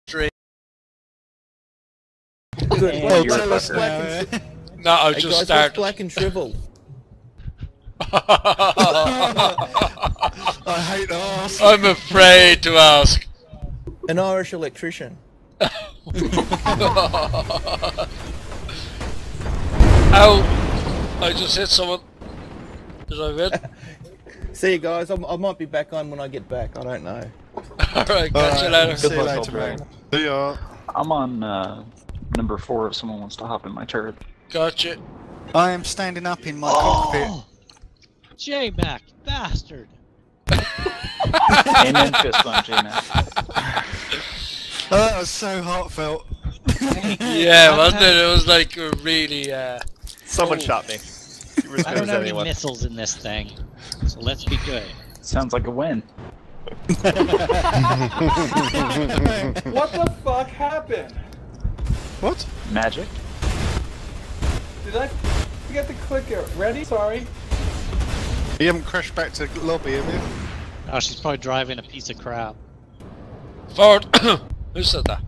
Dream. Good. Well, What's tell us black now, and eh? No, I Hey just guys, what's started. black and shriveled? I hate to ask. I'm afraid to ask. An Irish electrician. Ow! I just hit someone. Did I win? See you guys. I might be back on when I get back. I don't know. Alright, catch you later. See you luck, later, old man. man. See ya. I'm on number 4 if someone wants to hop in my turret. Gotcha. I am standing up in my cockpit. Oh! J-Mac, bastard! Amen, fist bump, J-Mac. Oh, that was so heartfelt. Yeah, wasn't it? It was like a really, Someone shot me. You were as I good don't as have any anyone. missiles in this thing, so let's be good. Sounds like a win. What the fuck happened? What? Magic. Did I forget to click it? Ready? Sorry. You haven't crashed back to the lobby, have you? Oh, she's probably driving a piece of crap. Ford. Who said that?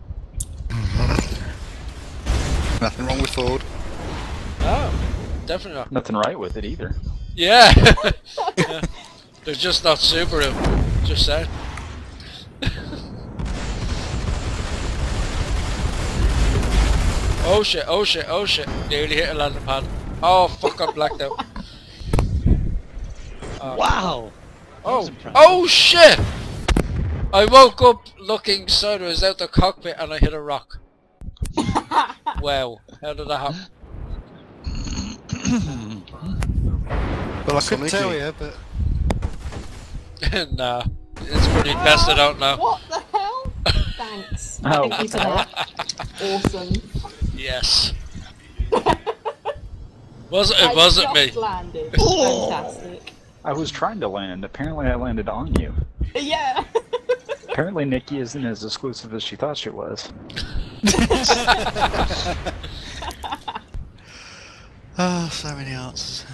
Nothing wrong with Ford. Oh, definitely not. Nothing right with it either. Yeah. Yeah. They're just not Subaru. Just saying. Oh shit, oh shit, oh shit. Nearly hit a landing pad. Oh fuck, I blacked out. Wow! Oh, impressive. oh shit! I woke up looking sideways out the cockpit and I hit a rock. Wow, how did that happen? Well, I So couldn't tell Nicky. you, but... Nah, it's pretty best I don't know. What the hell? Thanks. Oh. Thank you for that. Awesome. Yes. It I wasn't just me. landed. Oh. Fantastic. I was trying to land. Apparently I landed on you. Yeah. Apparently Nikki isn't as exclusive as she thought she was. Oh, so many answers.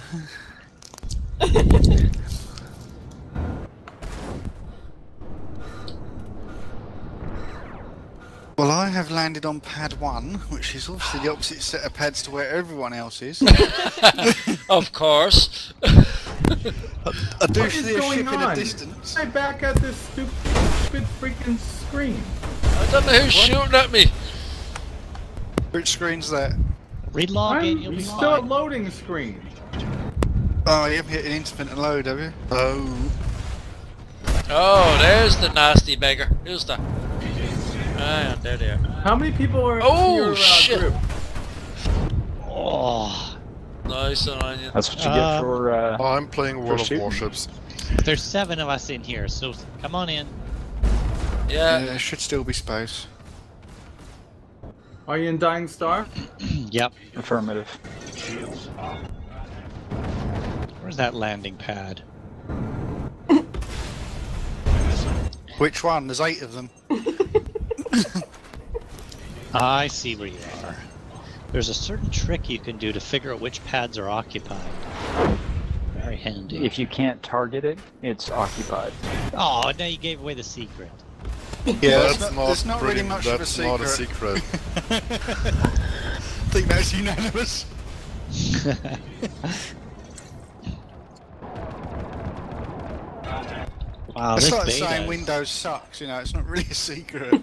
Well, I have landed on pad 1, which is obviously the opposite set of pads to where everyone else is. Of course. I do What is see a going ship in the on? distance. I'm back at this stupid freaking screen. I don't know who's shooting at me. Which screen's that? Relog it, you'll I'm be still at fine. loading screen. Oh, you haven't hit an intermittent load, have you? Oh. Oh, there's the nasty beggar. Who's that? Ah, there they are. How many people are Oh, in your shit. group? Oh, Nice on you. That's what you get for I'm playing World of shooting. Warships. there's 7 of us in here, so come on in. Yeah. There should still be space. Are you in Dying Star? Yep. affirmative. Where's that landing pad? Which one? There's 8 of them. I see where you are. There's a certain trick you can do to figure out which pads are occupied. Very handy. If you can't target it, it's occupied. Oh, now you gave away the secret. Yeah, That's not really much of a that's not a secret. secret. I think that's unanimous. Wow, It's this like beta saying is- Windows sucks, you know, it's not really a secret.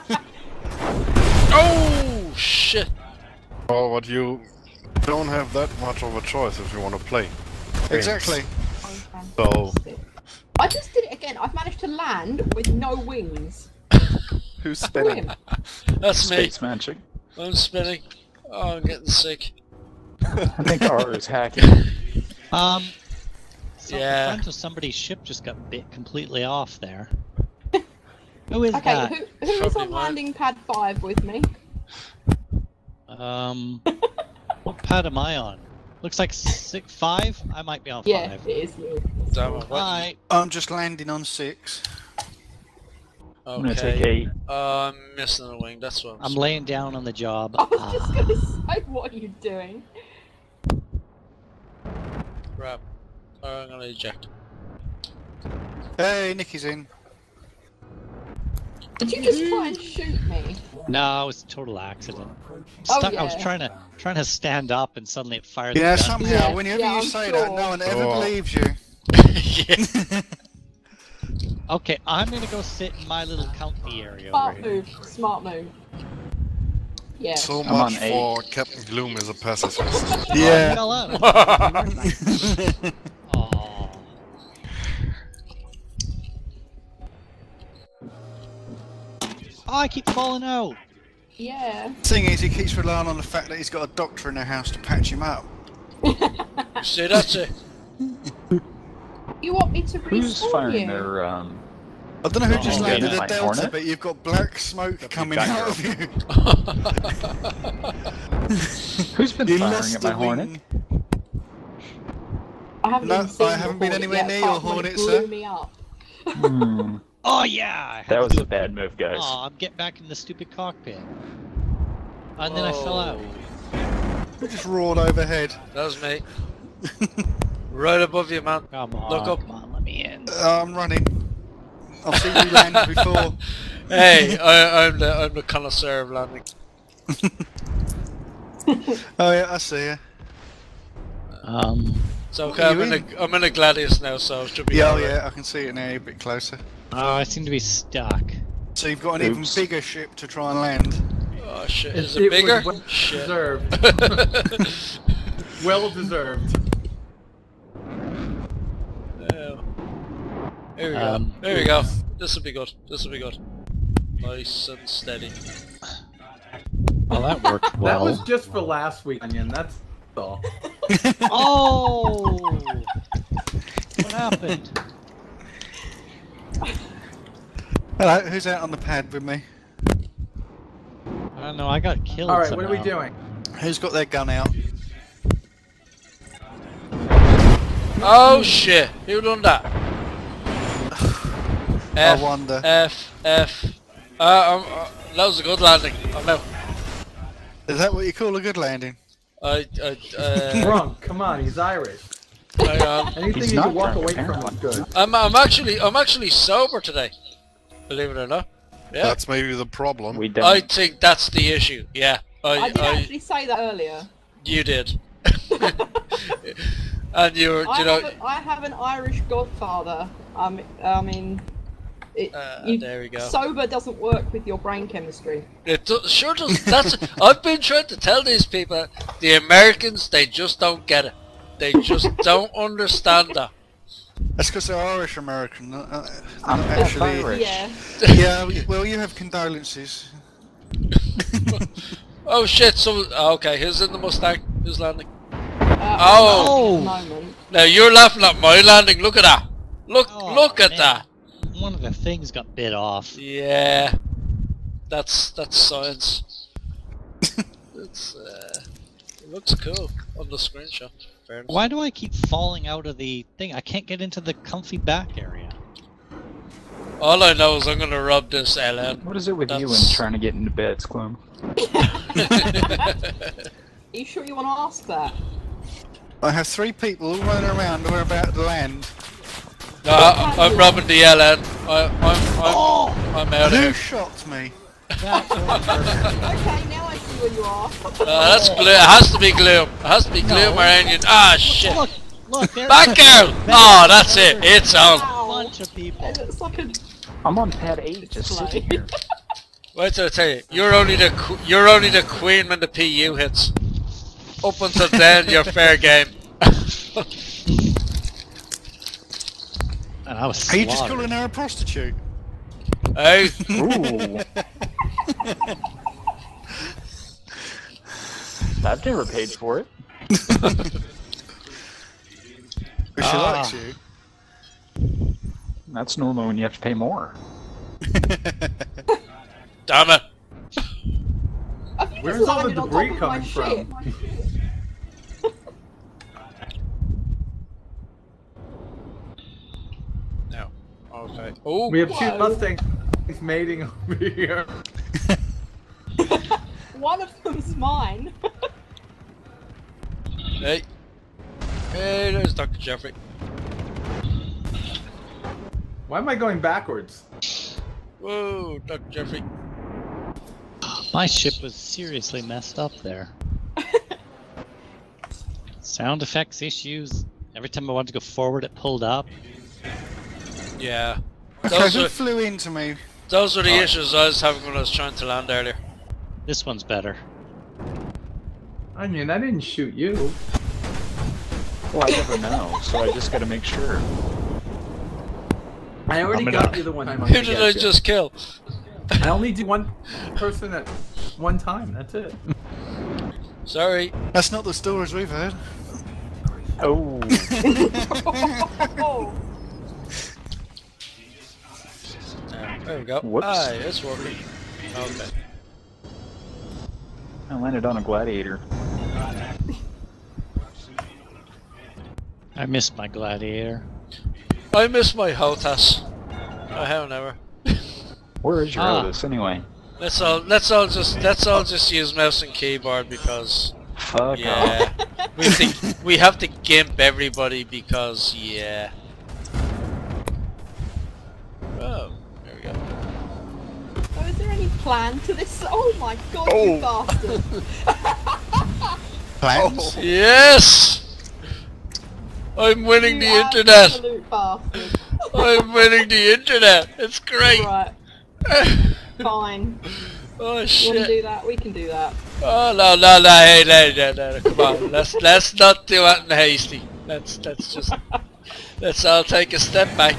Oh shit. Oh, but you don't have that much of a choice if you want to play. Exactly. So, I just did it again. I've managed to land with no wings. who's spinning? Brilliant. That's me. Space magic. I'm spinning. Oh, I'm getting sick. I think R is hacking. Yeah. Front of somebody's ship just got bit completely off there. Who is Okay, that? who is Probably on mine. landing pad 5 with me? What pad am I on? Looks like 5? I might be on 5. Yeah, it is you. Damn it. What? Alright. I'm just landing on 6. I'm gonna take Okay. 8. I'm missing a wing. That's what I'm laying down on the job. I was just gonna say, what are you doing? Crap. Alright, I'm gonna eject. Hey, Nikki's in. Did you just try and shoot me? No, it was a total accident. Oh, I was yeah. trying to stand up and suddenly it fired Yeah, the gun. somehow, Yeah, whenever yeah, you I'm say that, sure. no one ever Oh. believes you. Yeah. Okay, I'm gonna go sit in my little comfy area over Smart here. move. Smart move. Yeah. So I'm much on for Captain Gloom as a pacifist. Yeah. Fell out. Aw. Oh, I keep falling out. Yeah. Thing is, he keeps relying on the fact that he's got a doctor in their house to patch him up. See, that's it. You want me to Who's respawn firing you? their I don't know who just Oh, landed yeah. a Delta, Hornet? but you've got black smoke coming got out of you. Who's been You firing lost at my the Hornet? wing. I haven't No, even seen I haven't the been Hornet anywhere yet, near apart your from when it Hornet, blew sir. me up. Hmm. Oh yeah. I had That to was do a bad move, guys. Oh, I'm getting back in the stupid cockpit. And then I fell out. Who just roared overhead? That was me. Right above you, man. Come on, Look up. come on, let me in. I'm running. I've seen you land before. Hey, I'm the connoisseur of landing. Oh yeah, I see you. It's okay. Are I'm you in a Gladius now, so it should be. Yeah, oh alright. yeah, I can see it now. You're a bit closer. Oh, I seem to be stuck. So you've got an even Oops. bigger ship to try and land. Oh shit! Is it was bigger? well Shit. deserved. Well deserved. Yeah. Here we go. Um, Here we go. This will be good. This will be good. Nice and steady. Well, that worked That well. was just for last week, Onion. That's all. Oh! What happened? Hello, who's out on the pad with me? I don't know, I got killed All right, what are we somehow. doing? Who's got their gun out? Oh shit! Who done that? I wonder. F. That was a good landing. I'm out. Is that what you call a good landing? Drunk, come on, he's Irish. Hang on. Anything He's you can not walk drunk, away from is apparently. good. I'm actually sober today. Believe it or not. Yeah. That's maybe the problem. We I didn't. think that's the issue. Yeah. I did actually say that earlier. You did. And you were, you know. I have an Irish godfather. I mean, There we go. sober doesn't work with your brain chemistry. It sure does. That's. I've been trying to tell these people, the Americans, they just don't get it. They just don't understand that. That's because they're Irish American. I'm not half actually. Irish. Yeah. Yeah, well, you have condolences. Oh shit! So okay, who's in the Mustang? Who's landing? At the moment. Now you're laughing at my landing. Look at that. Look Oh, at man. that. One of the things got bit off. Yeah. That's science. It's it looks cool on the screenshot. Fair enough. Why do I keep falling out of the thing? I can't get into the comfy back area. All I know is I'm gonna rub this LN. What is it with you and That's- trying to get into beds, Gloom? Are you sure you want to ask that? I have 3 people all running around who are about to land. No, I'm rubbing the LN. I'm out of Who here. shot me? That's Okay, now I see where you are. That's Gloom. It has to be Gloom. It has to be Gloom or Onion. Ah shit. Look, there's Back out! Oh, that's it. It's on. a Ow. bunch of people. It looks like a I'm on pad 8, just sitting here. Wait till I tell you. You're only the queen when the PU hits. Up until then, you're fair game. And I was Are you just slaughtered. calling her a prostitute? Hey, Ooh. I've never paid for it. But she likes you. That's normal when you have to pay more. damn it. Have you Where's just all the landed on debris top of my coming from? ship? No. Okay. Oh, We have 2 Whoa. Mustangs mating over here. One of them's mine. hey. Hey, there's Dr. Jeffrey. Why am I going backwards? Whoa, Dr. Jeffrey. My ship was seriously messed up there. Sound effects issues. Every time I wanted to go forward, it pulled up. Yeah. Okay, Those who were, flew into me? those were the issues I was having when I was trying to land earlier. This one's better. Onion, I didn't shoot you. Well, I never know, so I just gotta make sure. I already I'm got gonna- you the one time. Who did I just kill? I only do one person at one time. That's it. Sorry. That's not the stories we've heard. Oh, Oh, There we go. Whoops. Aye, it's working. Okay. I landed on a gladiator. I missed my gladiator. I miss my HOTAS. Oh hell never. Where is your Ah. Otis anyway? Let's all just use mouse and keyboard because Fuck off. yeah. we have to gimp everybody because yeah. Oh, there we go. so is there any plan to this? Oh my god, you bastard! Plans? Yes! I'm winning the You internet! absolute bastard. I'm winning the internet! It's great! Right, fine. Oh You want to shit! do that? We can do that. Oh no, hey, no, come on, let's not do anything hasty. Let's just, let's all take a step back.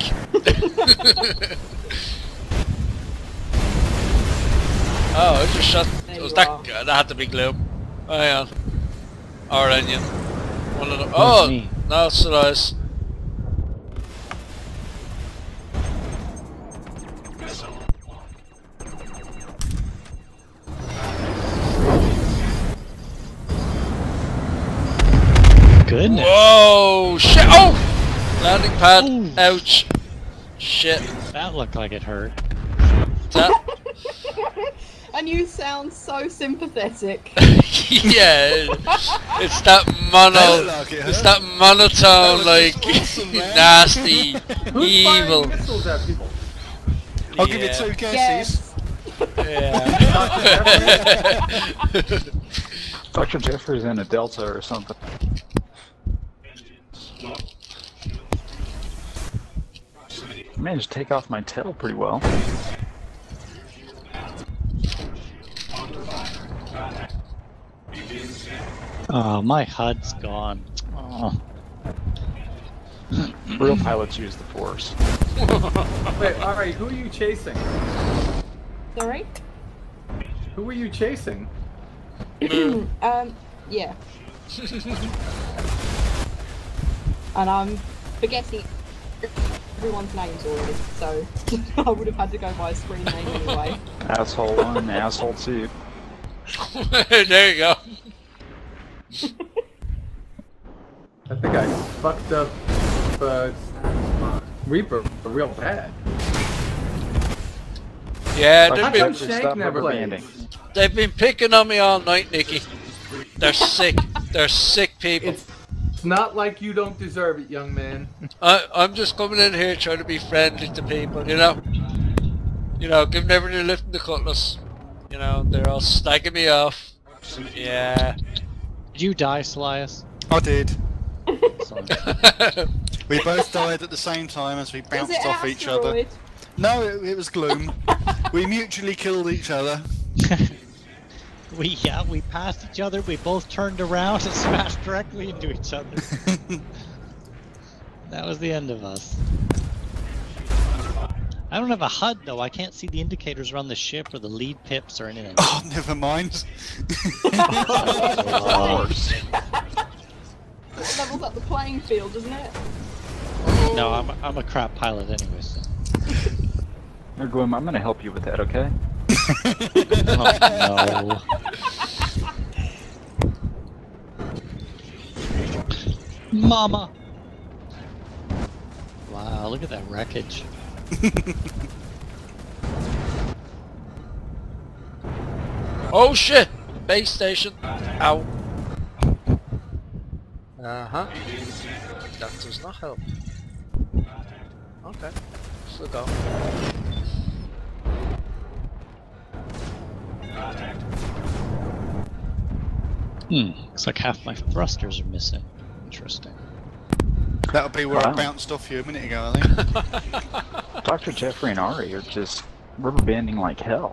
Oh, I just shot, There was you that, are. that had to be Gloom. Oh, hang on. Or Onion. One of them. Who's Oh, me? no, it's nice. Goodness. Whoa, shit, oh! Landing pad, Ooh. ouch. Shit. That looked like it hurt. That, And you sound so sympathetic. yeah, it's that mono, Like it it's hurt. that monotone, like, awesome, man. nasty, Who's evil. firing missiles at people? I'll give you Yeah. 2 guesses. Yeah. Dr. Jeffrey's in a Delta or something. I managed to take off my tail pretty well. Oh, my HUD's gone. Oh. Real pilots use the Force. Wait, alright, who are you chasing? Sorry? Who were you chasing? Yeah. And I'm forgetting everyone's names already, so I would have had to go by a screen name anyway. Asshole 1, asshole 2. There you go. I think I fucked up Reaper real bad. Yeah, Dr. How they've come been, Shank stop never rubber plays? banding. they've been picking on me all night, Nikki. They're sick. They're sick people. It's not like you don't deserve it, young man. I'm just coming in here trying to be friendly to people, you know? You know, giving everybody a lift in the cutlass. You know, they're all snagging me off. Yeah. Did you die, Slias? I did. Sorry. We both died at the same time as we Is bounced it off each other. asteroid? No, it was Gloom. We mutually killed each other. we passed each other, we both turned around and smashed directly into each other. That was the end of us. I don't have a HUD though, I can't see the indicators around the ship or the lead pips or anything. Oh, never mind. It levels up the playing field, doesn't it? No, I'm a crap pilot anyway, so. Here, Gloom, I'm gonna help you with that, okay? Oh no. Mama! Wow, look at that wreckage. Oh shit! Base station. Ow. Uh-huh. That does not help. Okay. Still go. Looks like half my thrusters are missing. Interesting. That'll be where I Wow. bounced off you a minute ago, I think. Dr. Jeffrey and Ari are just rubber banding like hell.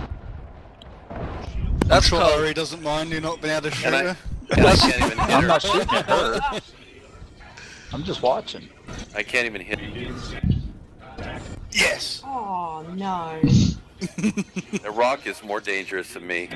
That's That's sure called... Ari doesn't mind you not being able to shoot And I, her. and I can't even hit I'm her. not shooting at her. I'm just watching. I can't even hit Yes! Oh no. The Rock is more dangerous than me.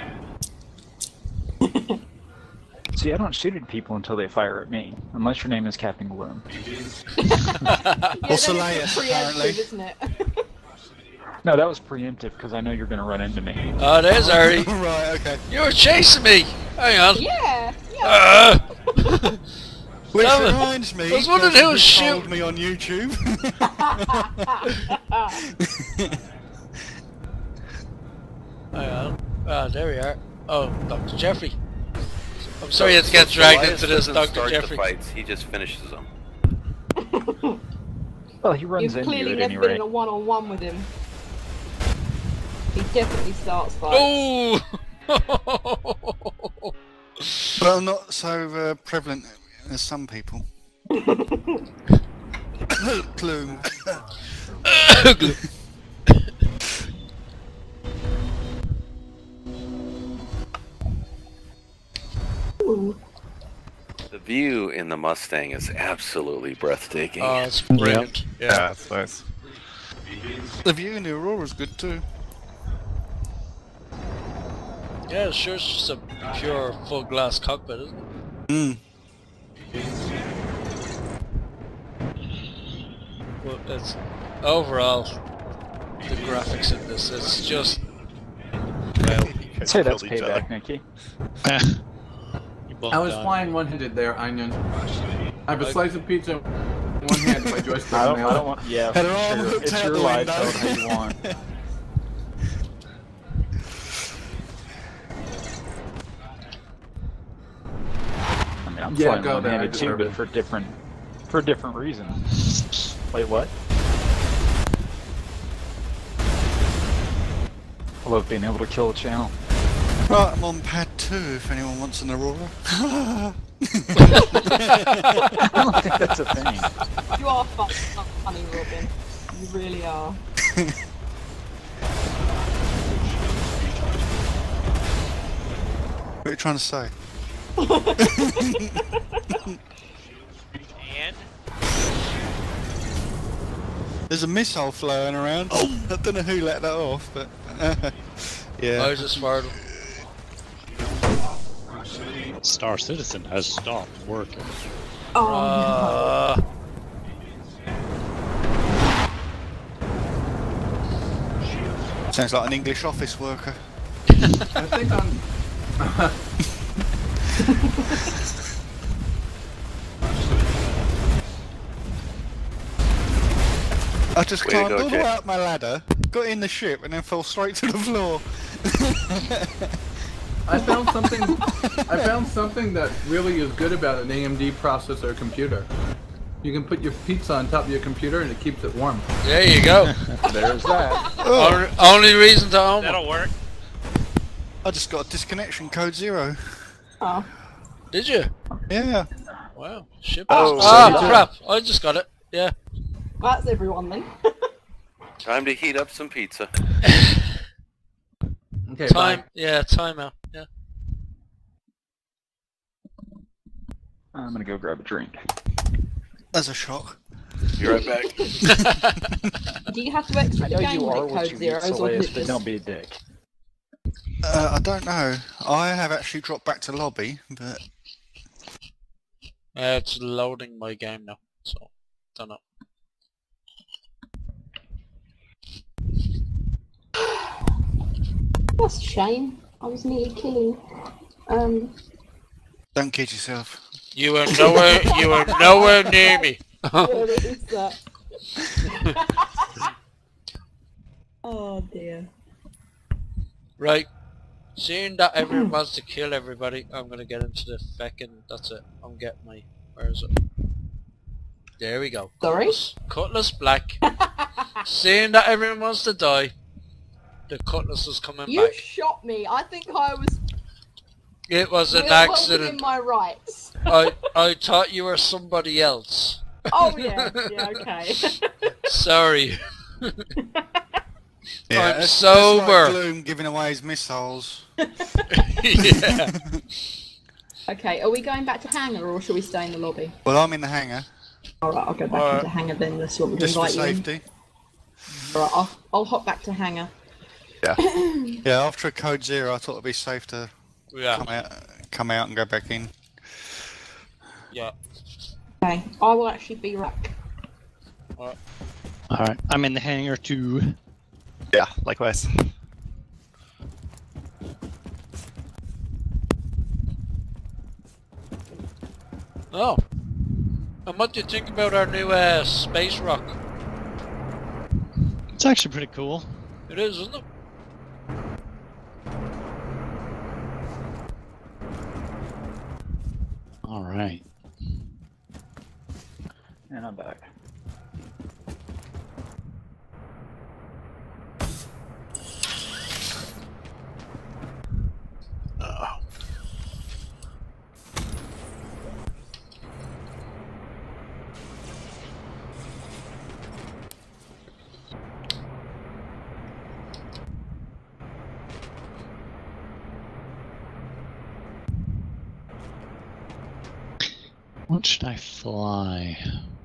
See, I don't shoot at people until they fire at me, unless your name is Captain Gloom. Yeah, Or then Soleus, it's preemptive, apparently. isn't it? No, that was preemptive because I know you're going to run into me. Oh, there's Ari. Right, okay. You were chasing me. Hang on. Yeah. Yeah. Which Damn it. reminds me, I was wondering person who was told shooting. me on YouTube. Hang on. Ah, there we are. Oh, Dr. Jeffrey. I'm sorry you had to get dragged Elias into this, doesn't Dr. start the Jeffrey. fights, he just finishes them. Well, he runs You've into clearly you at never any been rate. in a one-on-one with him. He definitely starts fights. Oh! Well, not so prevalent as some people. Gloom. Ooh. The view in the Mustang is absolutely breathtaking. Oh, it's brilliant. Yeah, Yeah. that's nice. The view in the Aurora's good too. Yeah, sure, it's just a pure full glass cockpit, isn't it? Mm. Well, it's overall the graphics in this. It's just well. I'd say that's payback, Nikki. You both I was done. flying one-handed there, Onion. I have a slice of pizza in one hand, my joystick I in the don't other. want. Yeah, Had her arm sure. hooked It's out your the life. window. Tell it how you want. I mean, I'm Yeah, flying go there, I one-handed too, deserve but it. for different reasons. Wait, what? I love being able to kill a channel. Right, I'm on pad 2 if anyone wants an Aurora. I don't think that's a thing. You are funny, Robin. You really are. What are you trying to say? And There's a missile flying around. I don't know who let that off, but yeah. I just fired him. Star Citizen has stopped working. Oh Sounds like an English office worker. I think I'm... I just Way to climbed go, all the way Jay. up my ladder, got in the ship, and then fell straight to the floor. I found something. I found something that really is good about an AMD processor computer. You can put your pizza on top of your computer and it keeps it warm. There you go. There's that. Only reason to own one. work. I just got a disconnection code 0. Oh. Did you? Yeah. Wow. Shit. Oh, ah, so- crap. I just got it. Yeah. That's everyone then. Time to heat up some pizza. Okay, Time. bye. Yeah, time out. Yeah. I'm gonna go grab a drink. That's a shock. Be right back. Do you have to exit I the know game you when are it what code you eat, zeros, or can Soleus, it but just... don't be a dick. I don't know. I have actually dropped back to lobby, but It's loading my game now, so don't know. That's a shame. I was nearly killing. don't kid yourself. You were nowhere. You were nowhere near me. Yeah, that is that. Oh dear. Right. Seeing that everyone wants to kill everybody, I'm gonna get into the feckin'. That's it. I'm getting my. Where is it? There we go. Sorry? Cutlass Black. Seeing that everyone wants to die, The cutlass was coming You back. shot me. I think I was It was an well in accident. my rights. I thought you were somebody else. Oh yeah, yeah, okay. Sorry. Yeah, I'm that's sober. like Gloom giving away his missiles. Yeah. Okay, are we going back to hangar or shall we stay in the lobby? Well, I'm in the hangar, Alright, I'll go back into hangar then. That's what we're just for invite you in. safety. Alright, I'll hop back to hangar. Yeah, after a code 0, I thought it'd be safe to Yeah. come out and go back in. Yeah. Okay, I will actually be back. Alright, I'm in the hangar too. Yeah, likewise. Oh. And what do you think about our new space rock? It's actually pretty cool. It is, isn't it? Alright. And I'm back. What should I fly?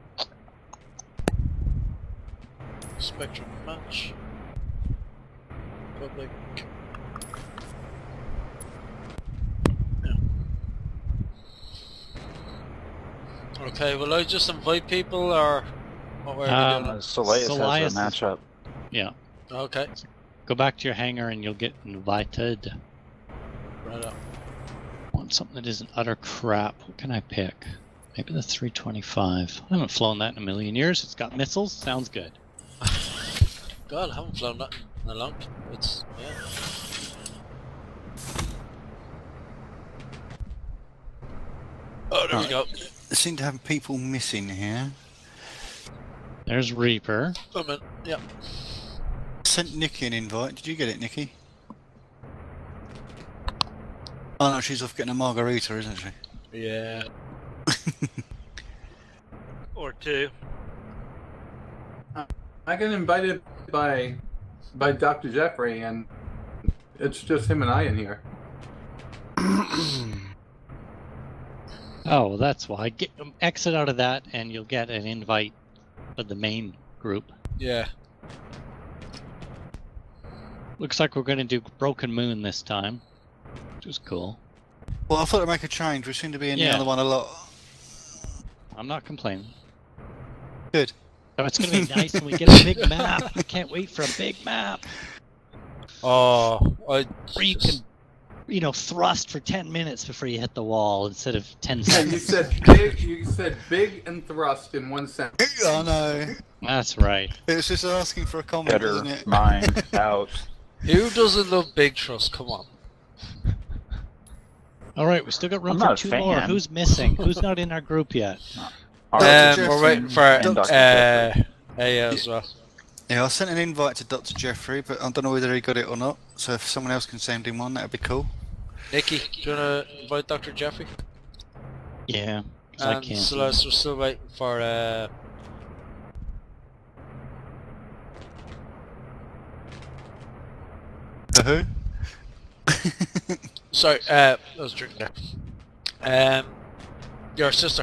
Spectrum match. Public. Yeah. Okay, will I just invite people or what were we doing? Soleus has a Soleus- matchup. Yeah. Okay. Go back to your hangar and you'll get invited. Right up. Want something that isn't utter crap. What can I pick? Maybe the 325. I haven't flown that in a million years. It's got missiles. Sounds good. God, I haven't flown that in a long time. It's, yeah. Oh, there we go. They seem to have people missing here. There's Reaper. I'm in. Yeah. Sent Nikki an invite. Did you get it, Nikki? Oh no, she's off getting a margarita, isn't she? Yeah. Or two. I got invited by Dr. Jeffrey, and it's just him and I in here. Oh, well, that's why. Exit out of that and you'll get an invite for the main group. Yeah. Looks like we're going to do Broken Moon this time, which is cool. Well, I thought I'd make a change. We seem to be in the Yeah. other one a lot. I'm not complaining. Good. So it's going to be nice when we get a big map. I can't wait for a big map. Oh, Where you can, you know, thrust for 10 minutes before you hit the wall instead of 10 Yeah, seconds. you said big and thrust in one sentence. I know. That's right. It's just asking for a comment, Better isn't it? mind out. who doesn't love Big Trust? Come on. Alright, we still got room I'm for not a 2 more. fan. Who's missing? Who's not in our group yet? We're waiting for and Dr. Jeffrey. Aya as well. Yeah, I sent an invite to Dr. Jeffrey, but I don't know whether he got it or not. So if someone else can send him one, that'd be cool. Nikki, do you want to invite Dr. Jeffrey? Yeah, 'cause I And can't. Celeste, we're still waiting for The who? sorry, I was drinking there. Your sister.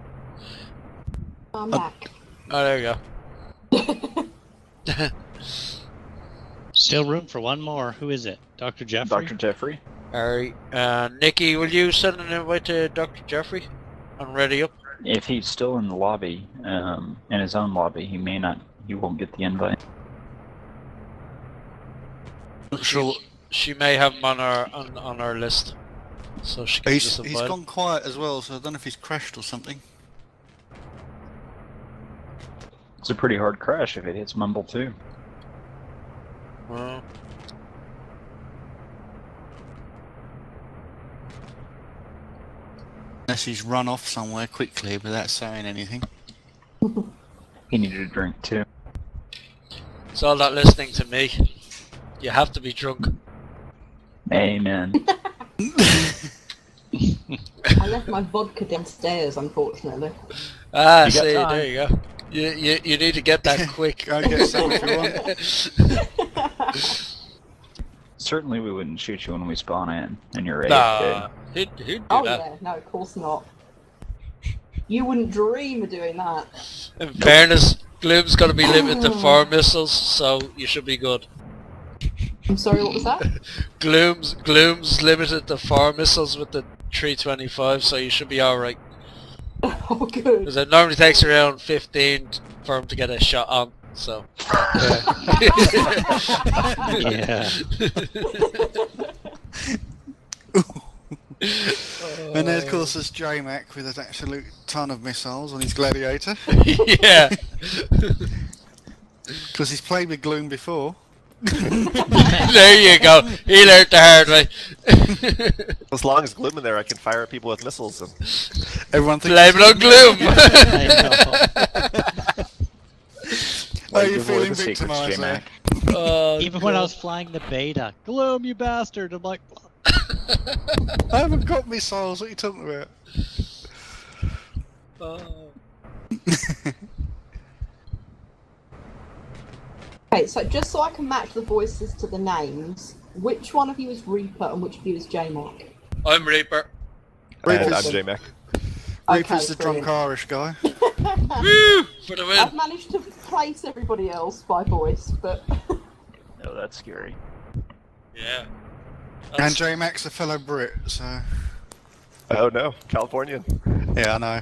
I'm back. Oh, there you go. Still room for one more. Who is it? Dr. Jeffrey? Dr. Jeffrey. Alright, Nikki, will you send an invite to Dr. Jeffrey? I'm ready up. If he's still in the lobby, in his own lobby, he may not. He won't get the invite. She may have him on our list, so she can just He's invite him. gone quiet as well, so I don't know if he's crashed or something. It's a pretty hard crash if it hits Mumble too. Well, Unless he's run off somewhere quickly without saying anything. He needed a drink too. it's all that listening to me. You have to be drunk. Amen. I left my vodka downstairs, unfortunately. Ah, You got see, time. there you go. You need to get that quick. Go and get some if you want. Certainly we wouldn't shoot you when we spawn in, and you're Nah, AFK. who'd do Oh that? yeah, no, of course not. You wouldn't dream of doing that. In fairness, Gloom's got to be limited to 4 missiles, so you should be good. I'm sorry, what was that? Gloom's limited to 4 missiles with the 325, so you should be alright. Oh, good. Because it normally takes around 15 for him to get a shot on, so... Yeah. And then of course there's J-Mac with an absolute ton of missiles on his Gladiator. Yeah. Because he's played with Gloom before. There you go. He learned the hard way. As long as Gloom in there, I can fire at people with missiles. And... Everyone thinks Blame it on Gloom. I know. Oh, you're Give away feeling the secrets, victimised J-Mac. there. Oh, Even when I was flying the beta, Gloom, you bastard! I'm like, I haven't got missiles, what are you talking about? oh. Okay, so just so I can match the voices to the names, which one of you is Reaper and which of you is J-Mac? I'm Reaper. Reaper's, I'm J-Mac. Reaper's the brilliant. drunk Irish guy. Woo! For the I've win. managed to place everybody else by voice, but... Oh, that's scary. Yeah. And J-Mac's a fellow Brit, so... Oh no, Californian. Yeah, I know.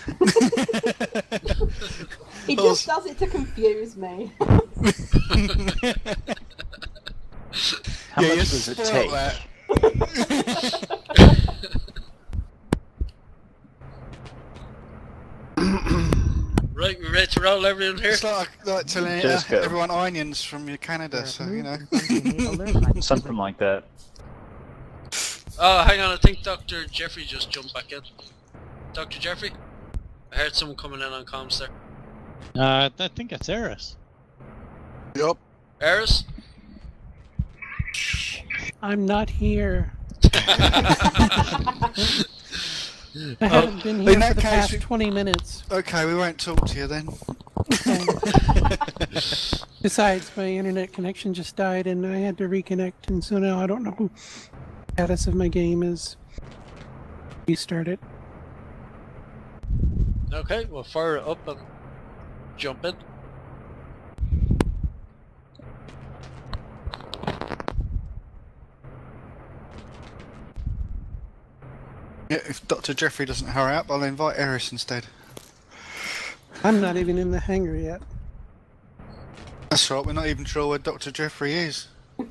He just does it to confuse me. How Yeah, much you does it spoiled take? that. Right, we ready to roll everyone here? It's like telling Just go. everyone onions from your Canada, so you know. Something like that. Oh, hang on, I think Dr. Jeffrey just jumped back in. Dr. Jeffrey? I heard someone coming in on comms there. I think it's Eris. Yup. Eris? I'm not here. I haven't been In here that for the case, past you- 20 minutes. Okay, we won't talk to you then. Besides, my internet connection just died and I had to reconnect, and so now I don't know who the status of my game is. Restarted. Okay, we'll fire it up and jump in. Yeah, if Dr. Jeffrey doesn't hurry up, I'll invite Eris instead. I'm not even in the hangar yet. That's right, we're not even sure where Dr. Jeffrey is.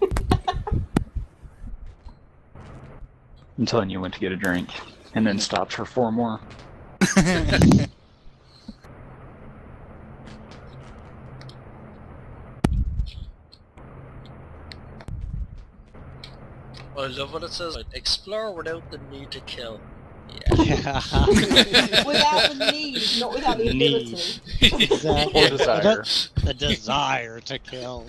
I'm telling you, went to get a drink, and then stopped for 4 more. I love what it says. Explore without the need to kill. Yeah. Without the need, not without the Need. ability. Exactly. Or desire. The desire to kill.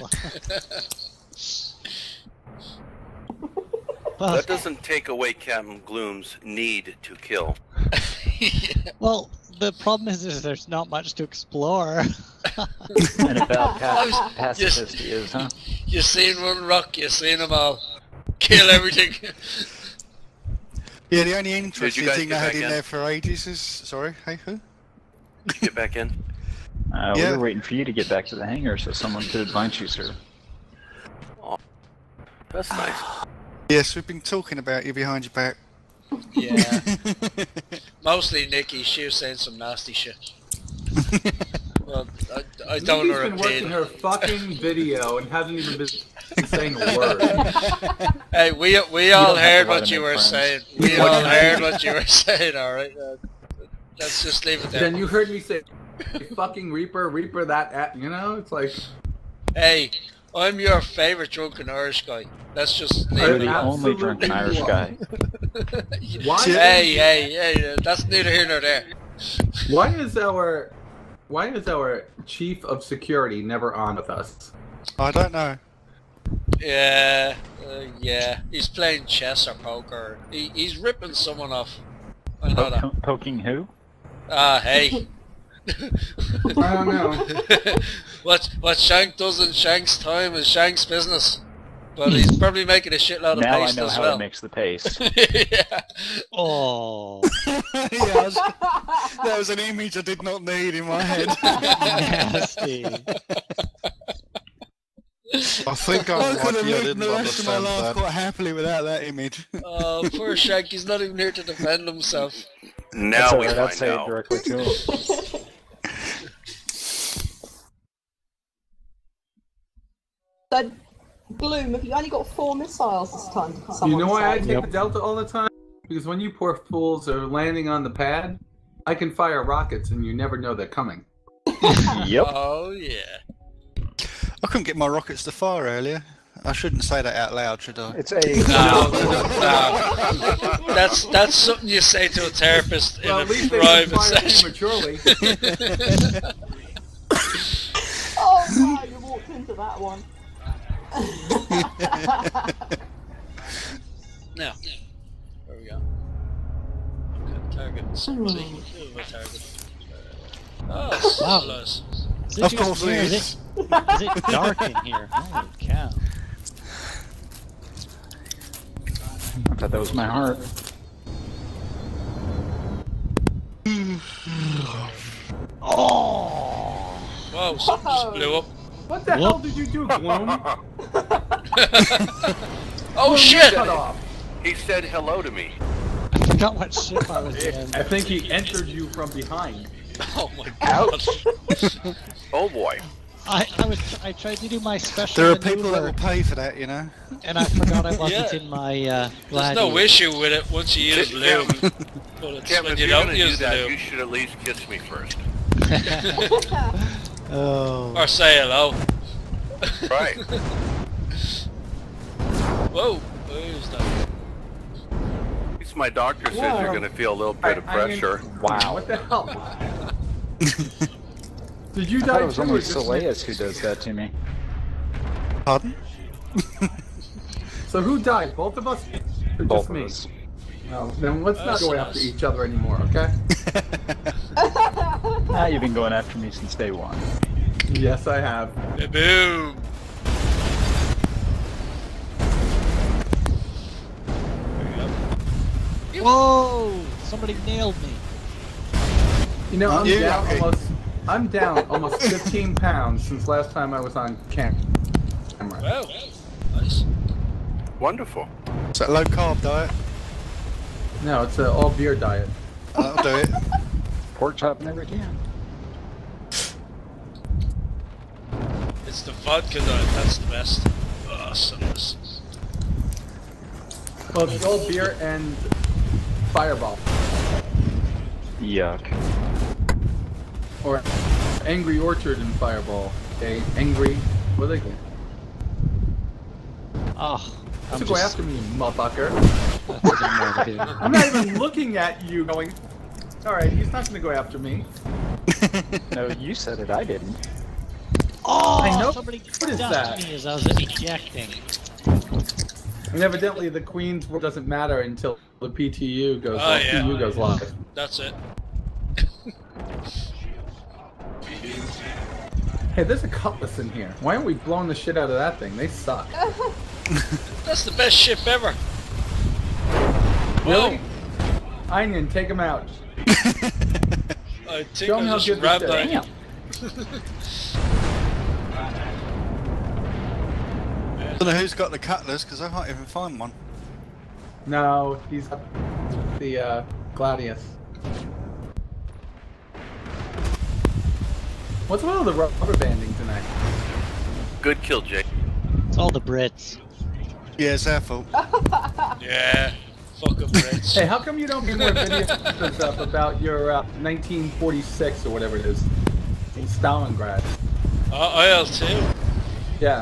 That doesn't take away Captain Gloom's need to kill. Well, the problem is there's not much to explore. And about pacifist he is, huh? You seen one rock, you seen them all. Kill everything. Yeah, the only interesting guys thing get I had back in in? there for ages is... Sorry, hey, who? Did you get back in? We Yeah. were waiting for you to get back to the hangar so someone could invite you, sir. That's nice. Yes, we've been talking about you behind your back. Yeah. Mostly Nikki, she was saying some nasty shit. Well, I don't Nikki's want to been watching repeat. her fucking video and hasn't even been saying a word. Hey, we all don't have heard to let what him you in were friends. saying. We all heard what you were saying, alright? Let's just leave it Then there. you heard me say, fucking Reaper, Reaper that, you know? It's like... Hey, I'm your favourite drunken Irish guy. Let's just leave You're it the there. only absolutely drunken Irish wrong. guy. Why Hey, that's neither here nor there. Why is our chief of security never on with us? I don't know. Yeah, yeah. He's playing chess or poker. He's ripping someone off. I know that. Poking who? Ah, hey. I don't know. What Shank does in Shank's time is Shank's business. But he's probably making a shitload of Now I paste know as how well. to mix the paste. Yeah. Oh, Yes. That was an image I did not need in my head. nasty. I think I'm I could have lucky I lived didn't the rest of my understand life that. quite happily without that image. Oh, poor Shank. He's not even here to defend himself. Now we I'd find say it out. directly to him. So, Gloom, have you only got 4 missiles this time? You know why I Someone take said? the Delta all the time? Because when you poor fools are landing on the pad, I can fire rockets and you never know they're coming. Yep. Oh, yeah. I couldn't get my rockets to fire earlier. I shouldn't say that out loud, should I? It's a. No. That's something you say to a therapist in Well, a at least they private didn't fire session. prematurely. Oh wow, you walked into that one. Now, where we go? Okay, target somebody. Who have I targeted? Oh, Solos. Is it Of just course me, or it is is. Is it dark in here? Holy cow. I thought that was my heart. Oh! Whoa, something just blew up. What the hell did you do, Gloom? Oh shit! Cut off. He said hello to me. I forgot what ship I was in. I think he entered you from behind. Oh my god. Oh boy. I tried to do my special There are people that maneuver, will pay for that, you know. and I forgot I wasn't Yeah. in my There's gladiator. no issue with it once you use lube. But it's Kevin, when if you you're don't gonna do use the that, you lube. should at least kiss me first. Oh. Or say hello. Right. Whoa, who's that? At least my doctor says Wow. you're gonna feel a little bit of pressure. Wow. What the hell? Did you I thought die it was too? only or just me? Soleus who does that to me. Pardon? So who died? Both of us? Or Both just of me? us. No, then let's not That's go nice. after each other anymore, okay? Ah, you've been going after me since day one. Yes, I have. Boom! Whoa! Somebody nailed me. You know, Yeah. I'm down almost 15 pounds since last time I was on camera. Wow, nice. Wonderful. Is that low carb diet? No, it's an all beer diet. That'll do it. Pork chop never can. It's the vodka though, that's the best. Oh, Solos. Well, it's all beer and Fireball. Yuck. Or Angry Orchard and Fireball. Okay, Angry. What are they called? Oh, I'm To go just... after me, you motherfucker. That's what I'm gonna do. I'm not even looking at you going, alright, he's not gonna go after me. No, you said it, I didn't. Oh, I know. somebody What is ducked that? me as I was ejecting. And evidently the Queen's War doesn't matter until the PTU goes Oh, yeah. PTU goes live. That's it. Hey, there's a Cutlass in here. Why aren't we blowing the shit out of that thing? They suck. That's the best ship ever. Really? Onion, take him out. I think Show 'em I how just good this rammed is. that. I don't know who's got the cutlass because I can't even find one. No, he's up the Gladius. What's with all the rubber banding tonight? Good kill, Jake. It's all the Brits. Yeah, it's our fault. Yeah. Fucking Brits. Hey, how come you don't get more videos up about your 1946 or whatever it is in Stalingrad? IL-2. Yeah.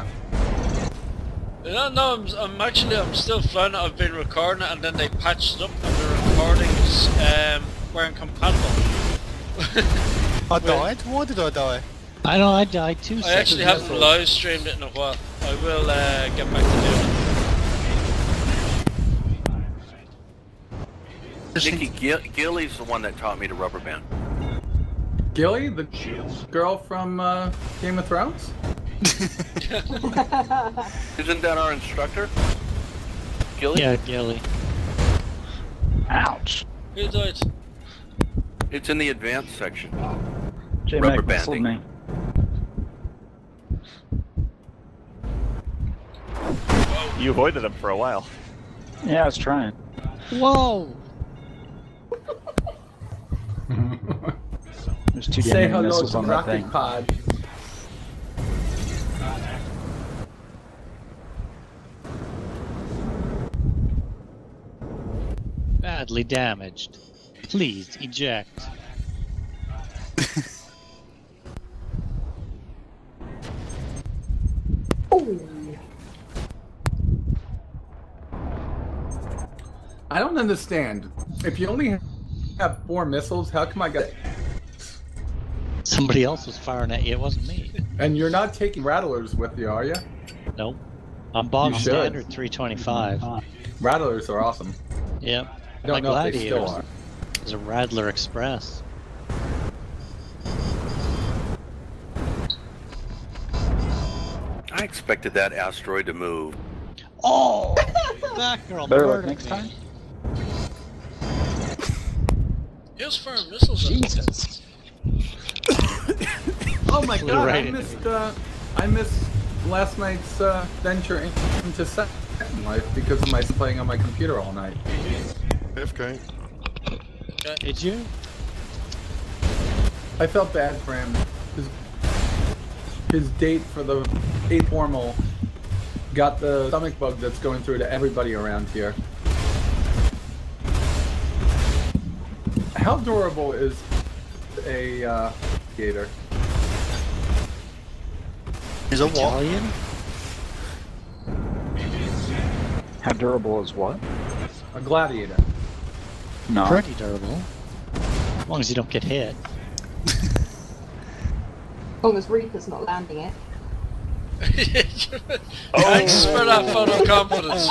No, I'm still flying it. I've been recording it and then they patched it up and the recordings weren't compatible. I died? Why did I die? I know I died 2 I seconds. actually haven't live streamed it in a while. I will get back to doing Nikki Gilly's the one that taught me to rubber band. Gilly, the girl from Game of Thrones? Isn't that our instructor? Gilly? Yeah, Gilly. Ouch. Who died? It's in the advanced section. J-Mac Rubber whistled banding. me. You avoided him for a while. Yeah, I was trying. Whoa! There's two Say damn hello missiles to on that Rocket thing. Pod. Badly damaged. Please eject. I don't understand. If you only have 4 missiles, how come I got... Somebody else was firing at you, it wasn't me. And you're not taking rattlers with you, are you? Nope. I'm bog You should. standard 325. Rattlers are awesome. Yep. I don't My know if they still Gladiators. are. There's a Rattler Express. I expected that asteroid to move. Oh! That girl Better luck murdered next me. time. He was firing missiles at me. Jesus. Oh my Flew god, right I into missed last night's venture into Second Life because of my playing on my computer all night. AFK. Did you? I felt bad for him. His date for the 8th formal got the stomach bug that's going through to everybody around here. How durable is a gator? Is a what? Italian? How durable is what? A gladiator. No. Pretty durable. As long as you don't get hit. As long as Reaper's not landing it. Thanks for that photo confidence.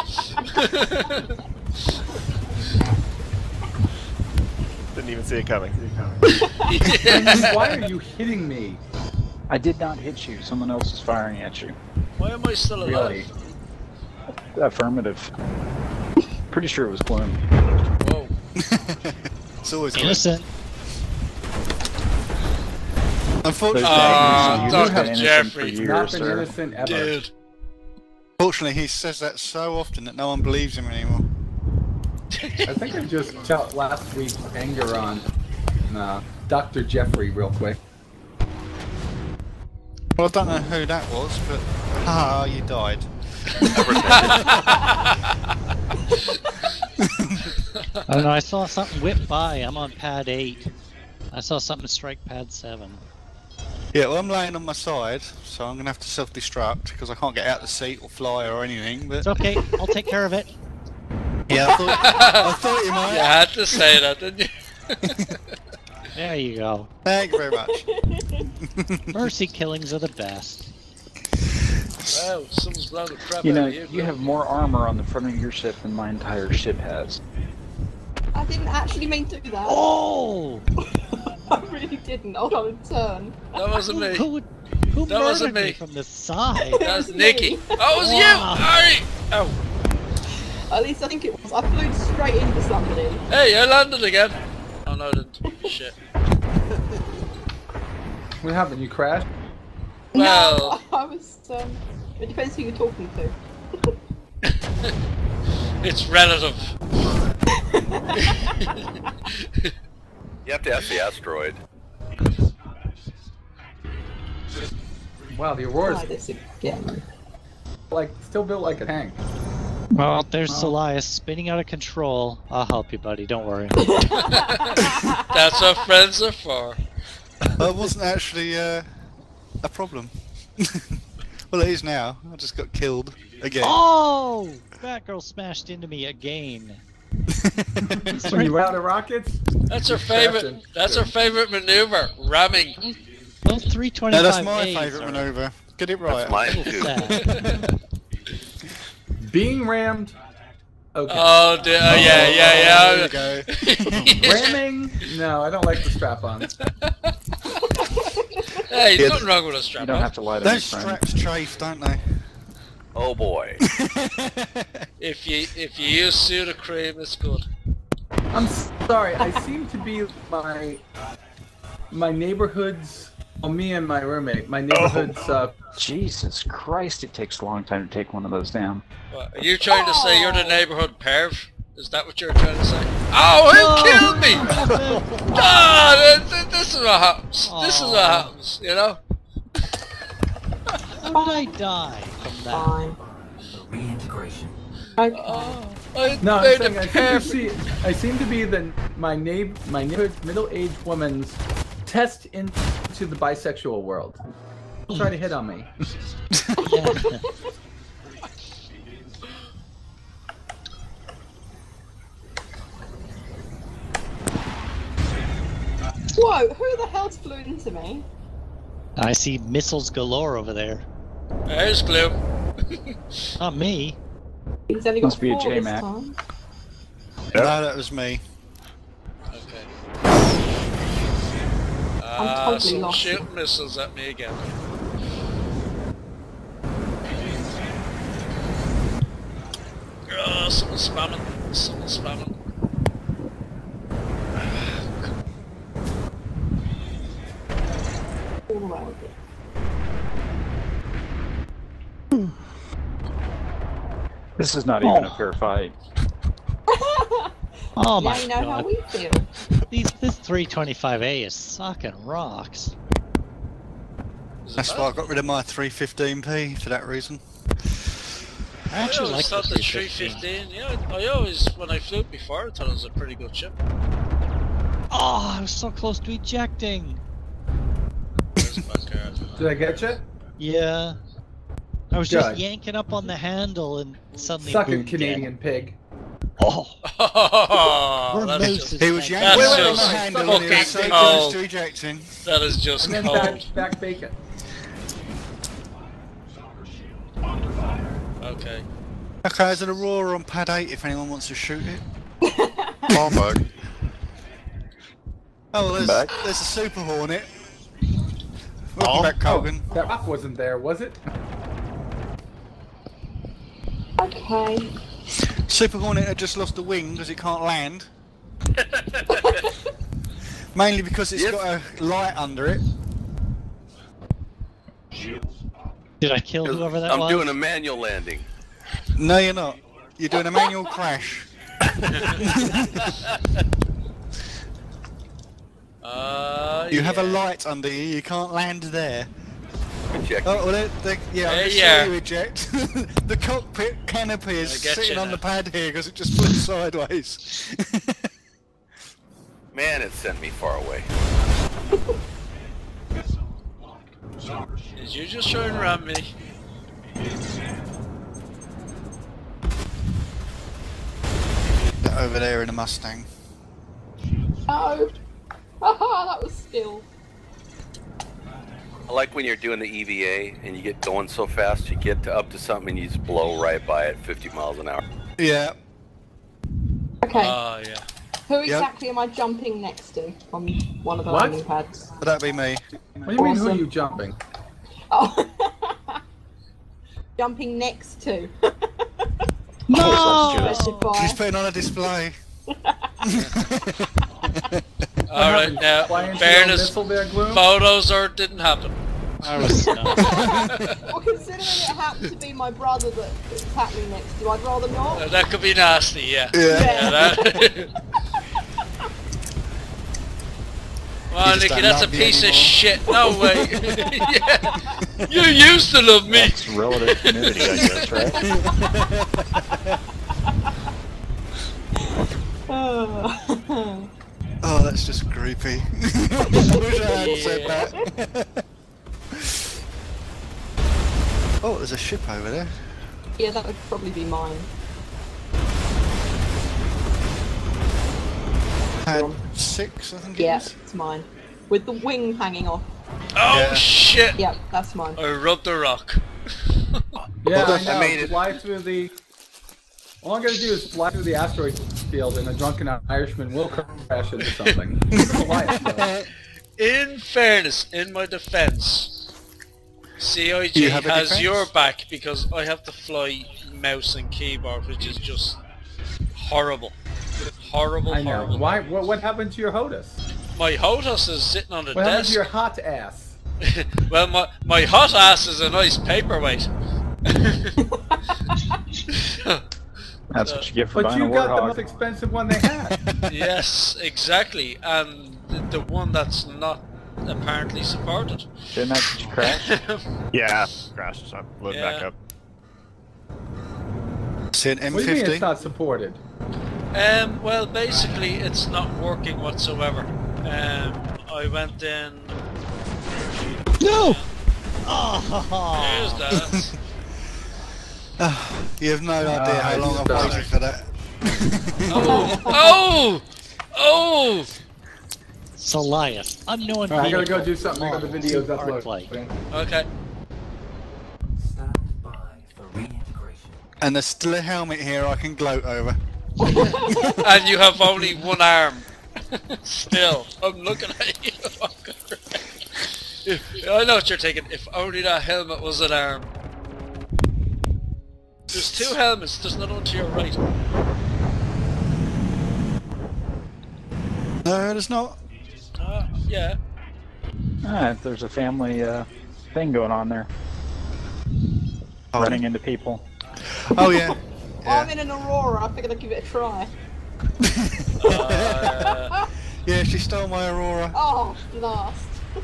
Didn't even see it coming. Why are you hitting me? I did not hit you. Someone else is firing at you. Why am I still alive? Really? Affirmative. Pretty sure it was Gloom. Whoa. It's always Innocent. Unfortunately, Ah, You've Dr. been innocent Jeffrey. for years, Not been sir. innocent ever. Dude. unfortunately, he says that so often that no one believes him anymore. I think I just felt last week's anger on Dr. Jeffrey real quick. Well, I don't know who that was, but you died. I don't know, I saw something whip by. I'm on pad 8. I saw something strike pad 7. Yeah, well, I'm laying on my side, so I'm gonna have to self-destruct because I can't get out the seat or fly or anything. But It's okay, I'll take care of it. yeah, I thought you might. You had to say that, didn't you? There you go. Thank you very much. Mercy killings are the best. Wow, someone's blown the crap You out know, of you. you have more armor on the front of your ship than my entire ship has. I didn't actually mean to do that. Oh! I really didn't. Hold on, turn. That wasn't me. Who That wasn't murdered me. from the side? That was It was Nikki. me. Oh, it was Wow. you! Alright! Oh. At least I think it was. I flew straight into somebody. Hey, I landed again. Oh no, I didn't. Shit. What happened? You crashed? Well, No, I was. It depends who you're talking to. it's relative. You have to ask the asteroid. Wow, the Aurora's Try this again. like still built like a tank. Well, there's Solias spinning out of control. I'll help you, buddy. Don't worry. That's what friends are for. That wasn't actually a problem. Well, it is now. I just got killed again. Oh! Batgirl smashed into me again. When you out of rockets? That's her favorite. That's her favorite maneuver. Ramming. Those 325 No, that's my A's favourite are maneuver. Get it right. That's mine too. Being rammed. Okay. Oh, dear. There you go. Ramming? No, I don't like the strap-on. Hey, there's nothing wrong with a strap. You don't have to light them. Those straps chafe, don't they? Oh boy. If you use Sudocreme, it's good. I'm sorry. I seem to be my neighborhood's. Well, me and my roommate. My neighborhood's. Jesus Christ! It takes a long time to take one of those down. What, are you trying to say you're the neighborhood perv? Is that what you're trying to say? Oh, who killed me? God, this is what happens. This is what happens, you know? How did I die from that? Fine. Reintegration. Okay. No, I'm made saying a I seem to be my neighborhood's middle-aged woman's test into the bisexual world. Try to hit on me. Whoa, who the hell's flew into me? I see missiles galore over there. There's Gloom. Not me. He's only got Must be a 4 this J-Mac. time. No, that was me. Okay. totally Some lost. shooting missiles at me again. Oh, someone's spamming. Someone's spamming. All around it. This is not even a fair fight. Oh Now my you know how god. we feel. This 325A is sucking rocks. That's why I got rid of my 315p for that reason. I actually like always thought the the 315. 315. Yeah, I always, when I flew before, I thought it was a pretty good ship. Oh, I was so close to ejecting. Where's my card? Did I get you? Yeah. I was just Good. yanking up on the handle and suddenly Suck boom, it, Canadian pig. Oh, Oh, we're that's mooses. just, He was That's yanking on the just handle and he was so fucking close cold. to ejecting. that is just And then cold. back bacon. Okay. Okay, there's an Aurora on pad 8 if anyone wants to shoot it. Oh, bug. Oh, well, Back. there's a Super Hornet. Welcome back, Colgan. That rock wasn't there, was it? Okay. Super Hornet had just lost a wing because it can't land. Mainly because it's got a light under it. Did I kill whoever that I'm was? doing a manual landing. No, you're not. You're doing a manual crash. You have a light under you, you can't land there. Ejecting. Oh, well, yeah, I just Yeah. saw you eject. The cockpit canopy is I get sitting you on now. the pad here because it just flew sideways. Man, it sent me far away. Did you just try and ram me? Over there in a Mustang. Oh. Haha, that was skill. I like when you're doing the EVA and you get going so fast, you get up to something and you just blow right by it 50 miles an hour. Yeah. Okay. Oh, yeah. Who exactly am I jumping next to on one of the What? landing pads? That'd be me. What do you mean, who are Awesome. you jumping? Oh. Jumping next to. No! Specify. He's putting on a display. Alright, now, Fly in into your fairness, missile there, Gloom? photos or it didn't happen. I was stunned. Well, considering it happened to be my brother that tapped me next to, I'd rather not. That could be nasty, yeah. Yeah. that. Well, just Nicky, don't that's a love me piece of anymore. shit. No way. Yeah. You used to love me. It's relative humidity, I guess, right? Oh, that's just creepy. I wish I had said that. Oh, there's a ship over there. Yeah, that would probably be mine. Pad 6, I think Yeah, it is. it's mine. With the wing hanging off. Oh Yeah. shit! Yep, that's mine. I rubbed the rock. Yeah, I I know. made it. Fly through the. All I'm gonna do is fly through the asteroid field, and a drunken Irishman will crash into something. Elias, though. In fairness, in my defense, CIG You have a has defense? your back because I have to fly mouse and keyboard, which is just horrible. Horrible, I know. horrible. Why? What happened to your HOTAS? My HOTAS is sitting on the What happened desk. to your hot ass? Well, my hot ass is a nice paperweight. That's what you get for But buying you a got the Warthog. most expensive one they had. Yes, exactly, and the one that's not apparently supported. Didn't that get you crash? Yeah, crashed. So I'm loading back Yeah. up. See an What do you mean it's M50? not supported? Well, basically, it's not working whatsoever. I went in. No! There's that. You have no idea how I long just I've died. waited for that. Oh! Oh! Oh! Solias, unknown Alright, I gotta vehicle. go do something. I got the videos Arclight. uploaded. Okay. Stand by for reintegration. And there's still a helmet here I can gloat over. And you have only one arm. Still, I'm looking at you. I know what you're thinking. If only that helmet was an arm. There's two helmets. There's another one to your right. No, there's not. Yeah. There's a family thing going on there. Running into people. Oh yeah. I'm in an Aurora. I figured I'd give it a try. Yeah, she stole my Aurora. Oh, blast.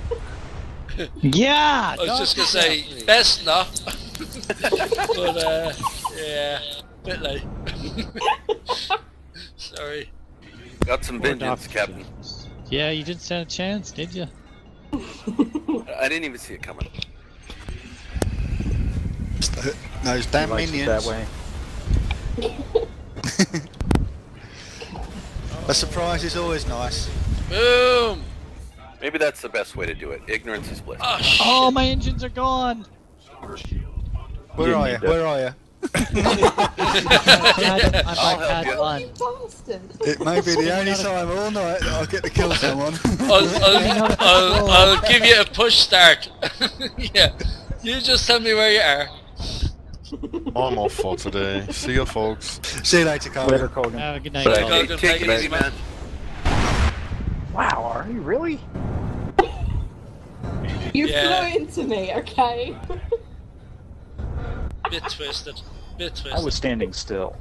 Yeah! I was just gonna say, best not. But yeah, bit late. Sorry. Got some vengeance, Captain. Yeah, you didn't stand a chance, did you? I didn't even see it coming. Those damn He likes it minions. that way. A surprise is always nice. Boom! Maybe that's the best way to do it. Ignorance is bliss. Oh shit! Oh, my engines are gone! Where are you? need to- Where are you? I'm I'll like help you. pad one. You bastard. It may be the only time all night that I'll get to kill someone. I'll give you a push start. Yeah, you just tell me where you are. I'm off for today. See you, folks. See you later, Carl. Later, Colgan. Have a good night, But Colin. Colgan, take take it it easy, easy, man. Wow, are you really? You Yeah. flew into me, okay? Bit twisted. Bit twisted. I was standing still.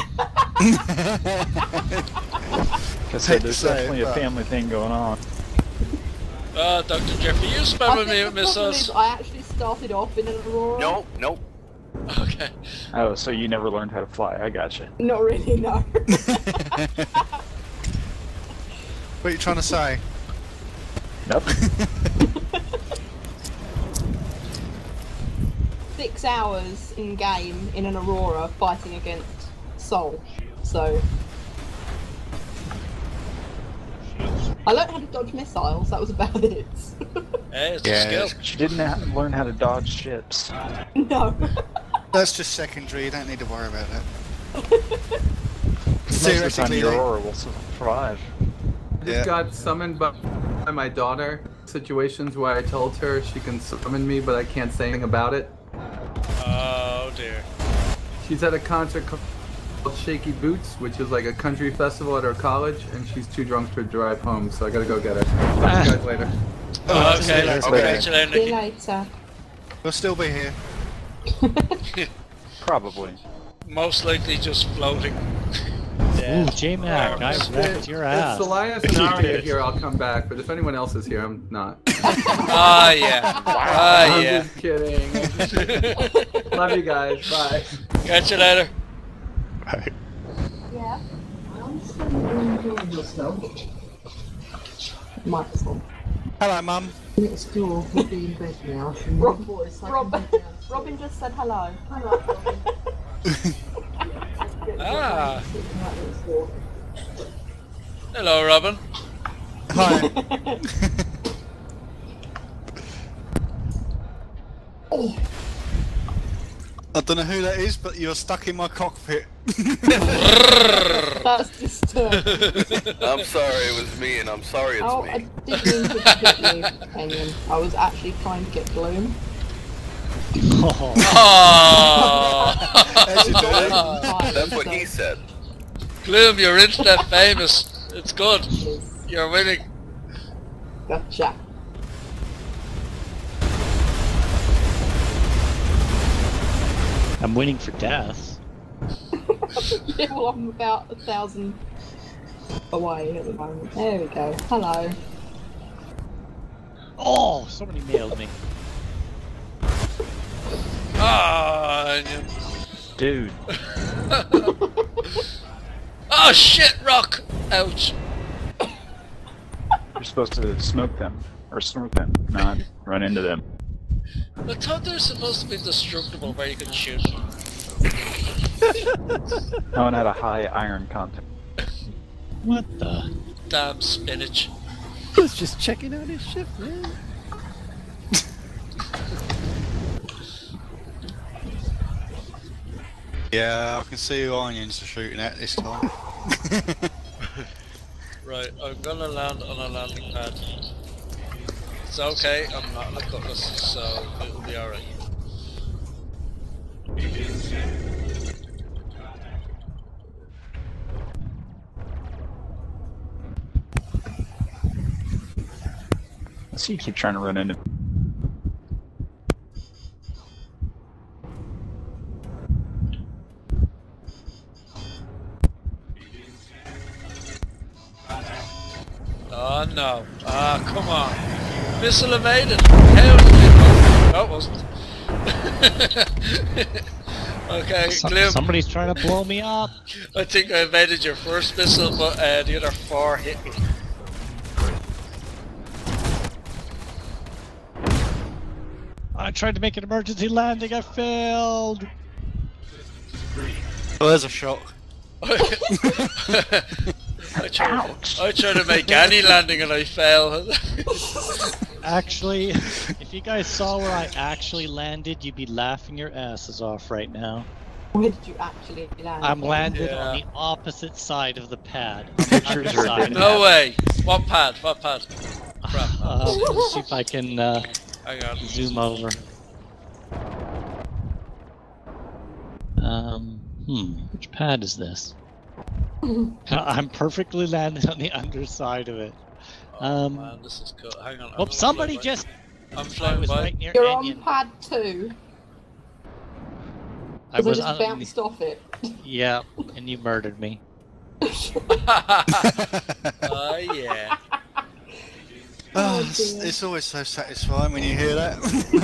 Because Hate to there's say it, definitely a but- family thing going on. Dr. Jeffrey, you I spamming think me the with problem is missiles. I actually started off in an Aurora. Nope, nope. Okay. Oh, so you never learned how to fly. I gotcha. Not really, no. What are you trying to say? Nope. 6 hours in game in an Aurora fighting against Sol. So I learned how to dodge missiles, that was about it. Hey, it's Yeah, a skill. She didn't learn how to dodge ships. No. That's just secondary. You don't need to worry about that. Most of the time, Theoretically, your they- Aurora will survive. I just Yeah. got summoned by my daughter. Situations where I told her she can summon me, but I can't say anything about it. Oh dear. She's at a concert called Shaky Boots, which is like a country festival at her college, and she's too drunk to drive home, so I gotta go get her. Talk to you guys later. Okay, later. okay. Okay. Catch you later, See you Nicky. later. We'll still be here. Probably. Most likely just floating. Ooh, J-Mac, I wrecked your ass. If Elias and Ari are here, I'll come back, but if anyone else is here, I'm not. Ah, yeah. Ah, I'm yeah. just kidding. Love you guys. Bye. Catch you later. Right. Yeah. Microphone. Hello, Mum. Robin just said hello. Hello, Robin. Ah. Hello, Robin. Hi. I don't know who that is, but you're stuck in my cockpit. That's disturbing. I'm sorry it was me, and I'm sorry it's Oh, me. I didn't mean to get you, Kenyon. I was actually trying to get Bloom. Oh. That's what he said. Gloom, you're internet famous. It's good. You're winning. Gotcha. I'm winning for death. Yeah, well, I'm about 1,000 away at the moment. There we go. Hello. Oh, somebody nailed me. Ah, Dude. oh shit, rock! Ouch. You're supposed to smoke them. Or snort them, not run into them. I thought they're supposed to be destructible where you can shoot them. That one had a high iron content. What the? Damn spinach. I was just checking out his ship, man. Yeah, I can see who onions are shooting at this time. Right, I'm gonna land on a landing pad. It's okay, I'm not in a cutlass, so it'll be alright. So you keep trying to run into. Oh no. Ah, come on. Missile evaded. How did it? Oh, it wasn't. Okay, Gloom. Somebody's trying to blow me up. I think I evaded your first missile, but the other 4 hit me. I tried to make an emergency landing, I failed! Oh, there's a shot. I tried to make any landing and I fail. Actually, if you guys saw where I actually landed, you'd be laughing your asses off right now. Where did you actually land? I'm landed on the opposite side of the pad. On the underside. No way! What pad? What pad? Crap. Let's see if I can Hang on. zoom over. Which pad is this? I'm perfectly landed on the underside of it. Oh man, this is cool. Hang on. Oh, somebody just... I'm flying was by. right near You're Onion. on pad 2. I Because I was just bounced off it. Yeah, and you murdered me. Oh yeah. Oh, it's always so satisfying when you hear that.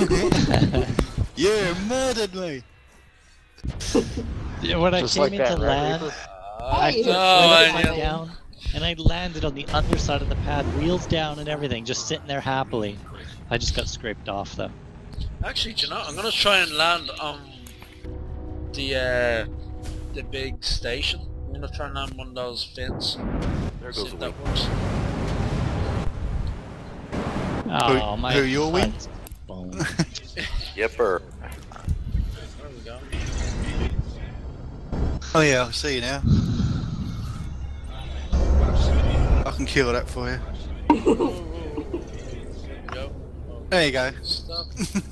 You murdered me! Yeah, when Just I like came into that, right, land, Reaper? I Hey. flew Oh, upside down, and I landed on the underside of the pad, wheels down and everything, just sitting there happily. I just got scraped off though. Actually, do you know, I'm gonna try and land on the big station. I'm gonna try and land one of those fins. There See goes if the that wing. works. Oh, my who your wing? heart's bone. Yepper. There we go. Oh yeah, I see you now. I can kill that for you. Go. There you go. Stop.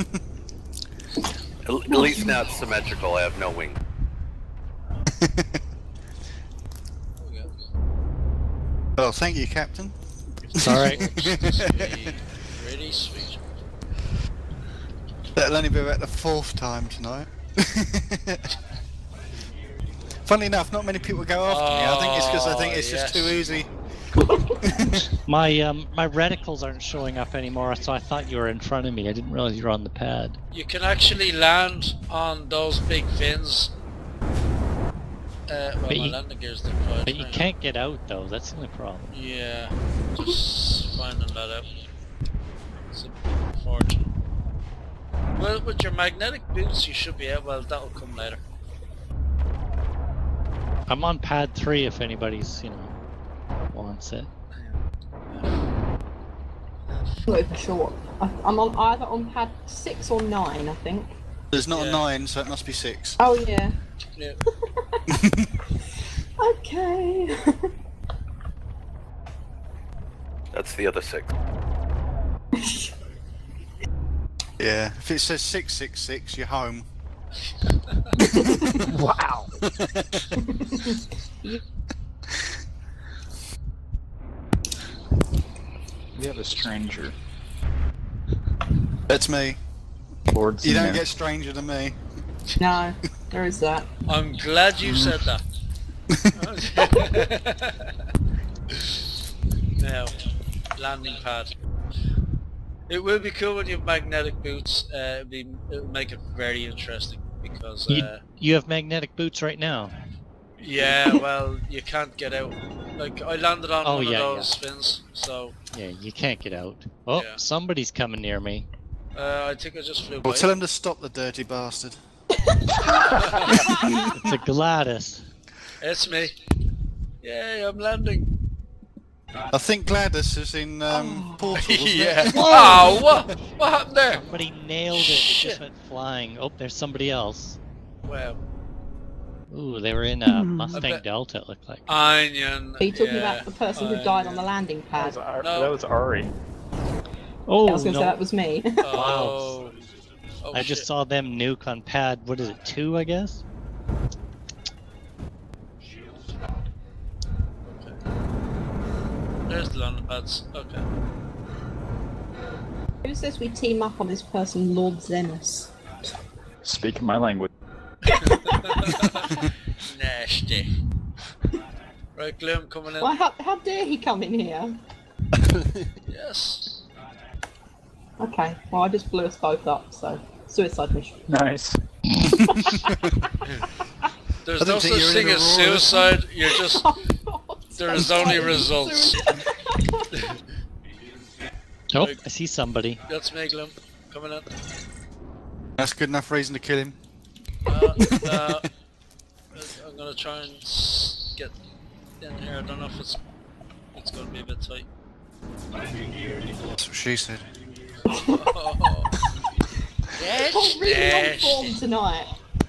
At least now it's symmetrical. I have no wing. There we go. Well, thank you, Captain. It's alright. Sweet. Pretty sweet. That'll only be about the 4th time tonight. Funnily enough, not many people go after me. I think it's because I think it's just too easy. My reticles aren't showing up anymore, so I thought you were in front of me. I didn't realize you were on the pad. You can actually land on those big fins. Well, my landing gear's deployed. But you Hang on. can't get out though. That's the only problem. Yeah, just finding that out. It's a bit unfortunate. Well, with your magnetic boots, you should be able. Well, that'll come later. I'm on pad 3 if anybody's, wants it. not even sure what. I'm on either on pad 6 or 9, I think. There's not Yeah. a 9, so it must be 6. Oh yeah. Yeah. Okay. That's the other 6. Yeah, if it says 666, you're home. Wow. We have a stranger. That's me. Lord's You in don't there. get stranger than me. No, there is that. I'm glad you said that. Now, landing pad. It will be cool when you have magnetic boots. It'll make it very interesting because You have magnetic boots right now. yeah, well, you can't get out. Like I landed on Oh, one yeah, of those fins, so Yeah, you can't get out. Oh, Yeah. somebody's coming near me. I think I just flew by. Well, tell him to stop, the dirty bastard. It's a Gladys. It's me. Yay, I'm landing. I think Gladys is in Portal, wasn't Yeah. it? Oh, what happened there? Somebody nailed it. It Shit. just went flying. Oh, there's somebody else. Wow. Ooh, they were in a I Mustang bet- Delta, it looked like. Onion. Are you talking yeah, about the person who died on the landing pad? No. That was Ari. Oh, I was going to no. say that was me. Oh. Oh, I just shit. saw them nuke on pad, what is it, 2, I guess? There's the landing pads. Okay. Who says we team up on this person, Lord Zemus? Speaking my language. Nasty. Right, Gloom coming in. Well, how dare he come in here? Yes. Okay, well I just blew us both up, so suicide mission. Nice. There's I no don't think such you're in thing a as roar. suicide. You're just. There is only results. Oh, I see somebody. That's me, Gloom. Coming in. That's good enough reason to kill him. I'm gonna try and get in here. I don't know if it's gonna be a bit tight. That's what she said. Oh, that's Oh, really on nasty. form tonight.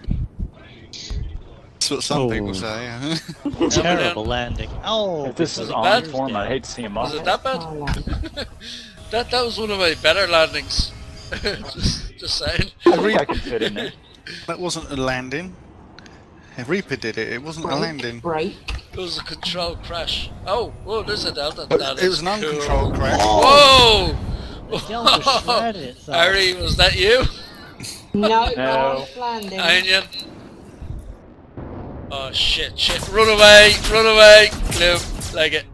That's what some Oh. people say. Yeah. Terrible landing. Oh, If this Was is it on bad? form, I'd hate to see him Was off. it that bad? Oh, no. That was one of my better landings. just saying. I could fit in there. That wasn't a landing. Reaper did it. It wasn't a landing. Break. It was a controlled crash. Oh, whoa, there's a Delta. But That it is was an cool. uncontrolled crash. Whoa! The Delta shredded itself. Harry, was that you? No, No. no. Landing. Onion. Oh shit! Run away! Gloom, like it.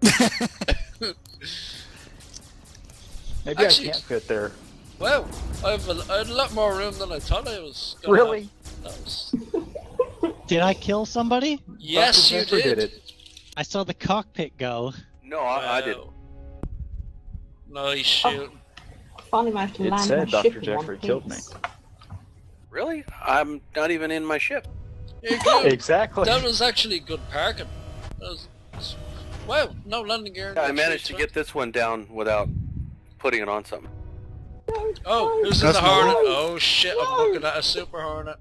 Maybe Actually- I can't fit there. Wow, I had a lot more room than I thought I was gonna Really? have. That was... Did I kill somebody? Yes, Dr. you Zephyr did. it. I saw the cockpit go. No, I didn't. Nice shoot. I finally managed to It land said my Dr. ship in one Jeffrey killed me. piece. Really? I'm not even in my ship. Here you go. Exactly. That was actually good parking. That was... Wow, no landing gear. Yeah, I no managed to 320. get this one down without putting it on something. Oh, who's in That's the Hornet? not- Oh shit, I'm No. looking at a Super Hornet.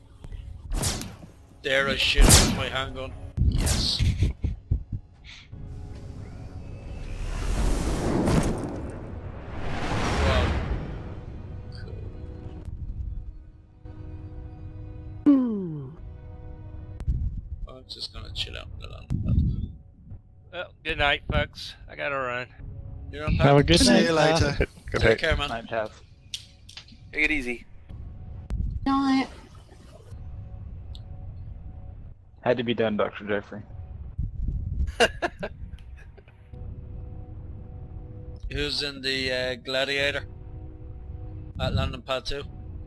There I shoot it with my handgun. Yes. Wow. Cool. I'm just gonna chill out with the landing pad. Well, good night, folks. I gotta run. You're on Have a good See night. you later. Good Take night. care, man. I'd have. Take it easy. Night. Had to be done, Dr. Jeffrey. Who's in the Gladiator? At landing pad 2?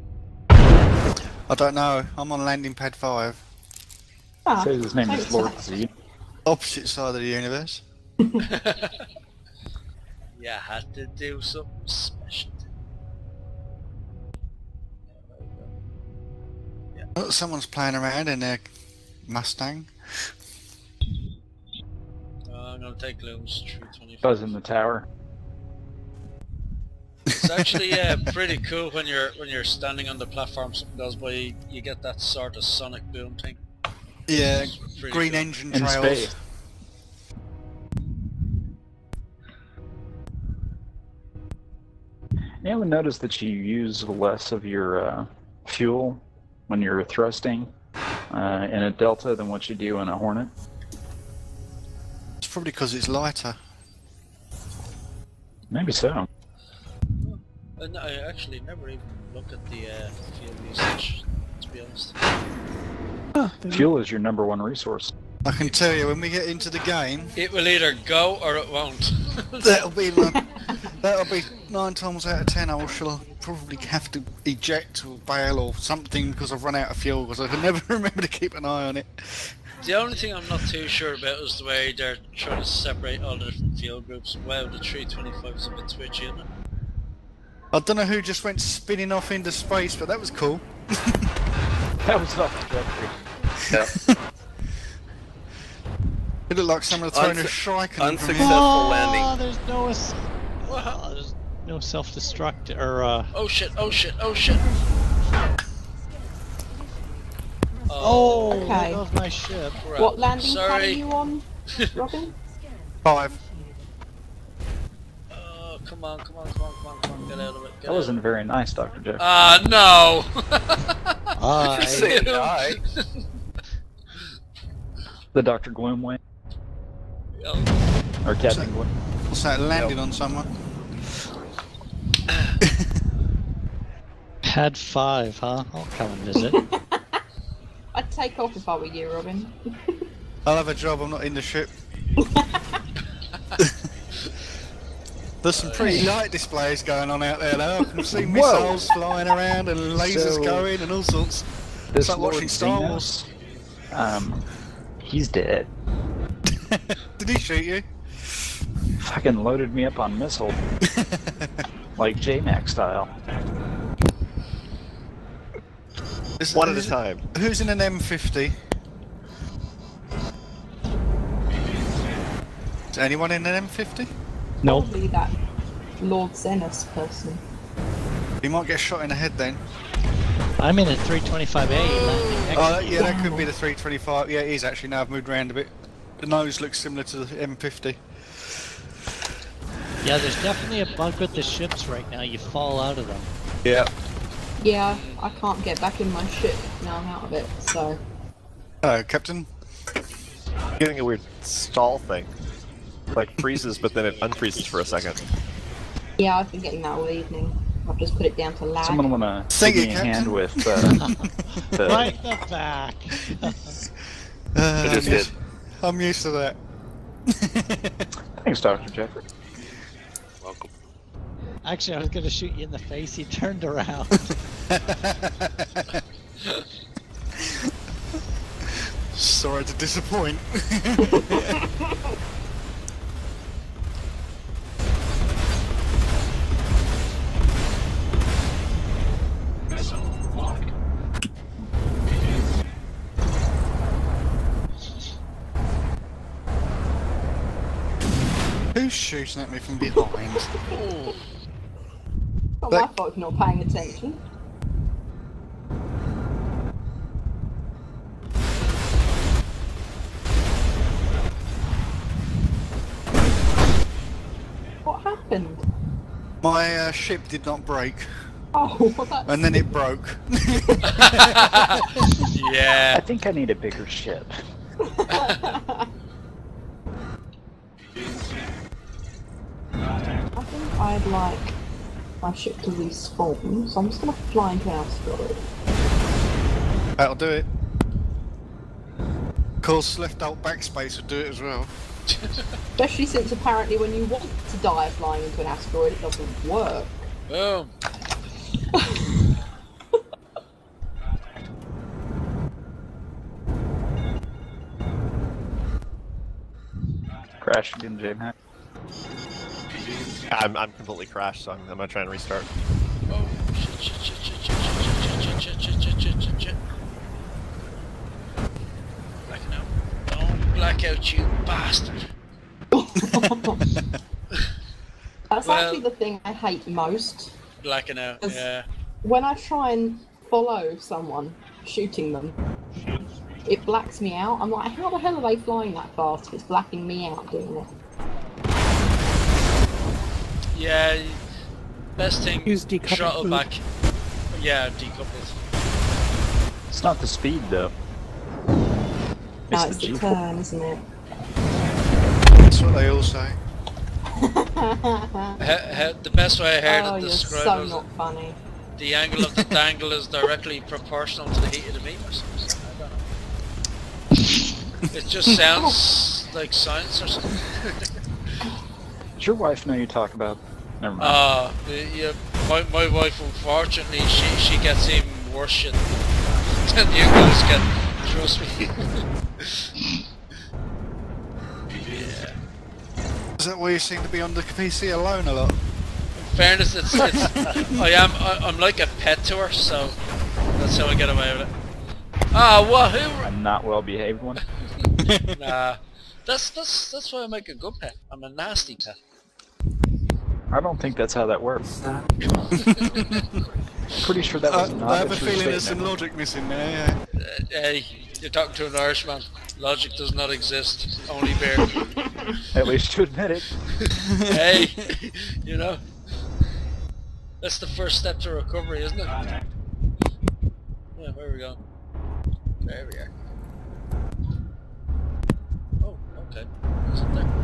I don't know. I'm on landing pad 5. Ah, Says his name is thanks. Lord Z. Opposite side of the universe. Yeah, had to do something special. Oh, someone's playing around in their Mustang. I'm gonna take Gloom's 325. Buzz in the tower. It's actually pretty cool when you're standing on the platform. Something goes by, you get that sort of sonic boom thing. Yeah, Pretty green cool. engine In trails. space. You ever notice that you use less of your fuel when you're thrusting in a Delta than what you do in a Hornet? It's probably because it's lighter. Maybe so. And I actually never even look at the fuel usage, to be honest. Fuel is your number one resource. I can tell you, when we get into the game, It will either go or it won't. that'll be 9 times out of 10. I shall probably have to eject or bail or something because I've run out of fuel because I can never remember to keep an eye on it. The only thing I'm not too sure about is the way they're trying to separate all the different fuel groups. Wow, the 325 is a bit twitchy, isn't it? I don't know who just went spinning off into space, but that was cool. That was Dr. Jeffrey. Yeah. It looked like someone had thrown a shrike in Unsuccessful landing. There's no self-destruct or Oh shit, oh shit, oh shit! Oh, Okay. there goes my ship. Crap. What landing pad are Sorry. you on, Robin? 5. Oh, come on, come on, come on, come on, come on, get out of it. Get That out wasn't of very nice, Dr. Jeffrey. it. No! I Say die. The Dr. Gloom way? Or Captain Gloom? What's that, landed on someone? Pad 5, huh? I'll come and visit. I'd take off if I were you, Robin. I'll have a job, I'm not in the ship. There's some pretty light displays going on out there though. I can see missiles flying around and lasers going and all sorts. It's like watching Star Wars. He's dead. Did he shoot you? Fucking loaded me up on missile. Like J-Mac style. One at a time. Who's in an M50? Is anyone in an M50? No. Probably that Lord Xenos person. He might get shot in the head then. I'm in a 325A landing next Oh, to you. yeah, that could be the 325. Yeah, it is actually. Now I've moved around a bit. The nose looks similar to the M50. Yeah, there's definitely a bug with the ships right now. You fall out of them. Yeah. Yeah, I can't get back in my ship now I'm out of it, so... Hello, Captain. Getting a weird stall thing. Like freezes, but then it unfreezes for a second. Yeah, I've been getting that all evening. I've just put it down to lag. Someone wanna Sing give it, me a Captain. hand with the... Right in the back. I just did. I'm used to that. Thanks, Dr. Jeffrey. Welcome. Actually, I was going to shoot you in the face. He turned around. Sorry to disappoint. Who's shooting at me from behind? Not my fault if you're not paying attention. What happened? My ship did not break. Oh, well, that's... And then it broke. Yeah. I think I need a bigger ship. I think I'd like my ship to respawn, so I'm just gonna fly into an asteroid. That'll do it. Of course, left alt backspace would do it as well. Especially since apparently when you want to die flying into an asteroid, it doesn't work. Boom. Crashed in J-Mac. I'm completely crashed, so I'm gonna try and restart. Oh, shit. Blacking out. Don't black out, you bastard. That's Well- actually the thing I hate most. Blacking out, As- yeah. When I try and follow someone shooting them, it blacks me out. I'm like, how the hell are they flying that fast if it's blacking me out doing it? Yeah, best thing, Use decoupled throttle move. back. Yeah, decoupled. It's not the speed though. No, It's it's the the G turn, isn't it? That's what they all say. The best way I heard Oh, it you're described so was not funny. the angle of the dangle is directly proportional to the heat of the beam or something. I don't know. It just sounds like science or something. Does your wife know you talk about? Never mind. Yeah, my wife, unfortunately, she gets even worse shit than you guys get. Trust me. Yeah. Is that why you seem to be on the PC alone a lot? In fairness, I'm like a pet to her, so that's how I get away with it. Ah, wahoo! I'm not well behaved one. Nah, that's why I make a good pet. I'm a nasty pet. I don't think that's how that works. Pretty sure that was not I have a true feeling there's some statement. logic missing there, yeah. Hey, you're talking to an Irishman. Logic does not exist. Only beer. At least to admit it. Hey, you know, that's the first step to recovery, isn't it? Yeah, where are we going? There we are. Oh, okay. Is it there?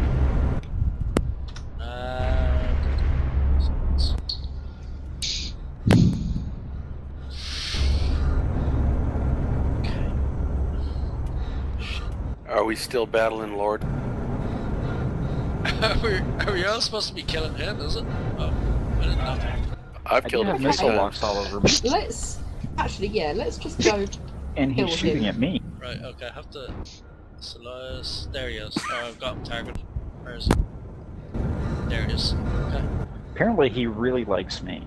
Are we still battling Lord? Are we all supposed to be killing him, is it? Oh, I didn't know. I've killed him missile 3 locks times. all over me. Let's actually, yeah, let's just go. And he's kill shooting him. at me. Right, okay, I have to... Solaris... There he is. Oh, I've got him targeted. Where is he? There it is. Okay. Apparently he really likes me.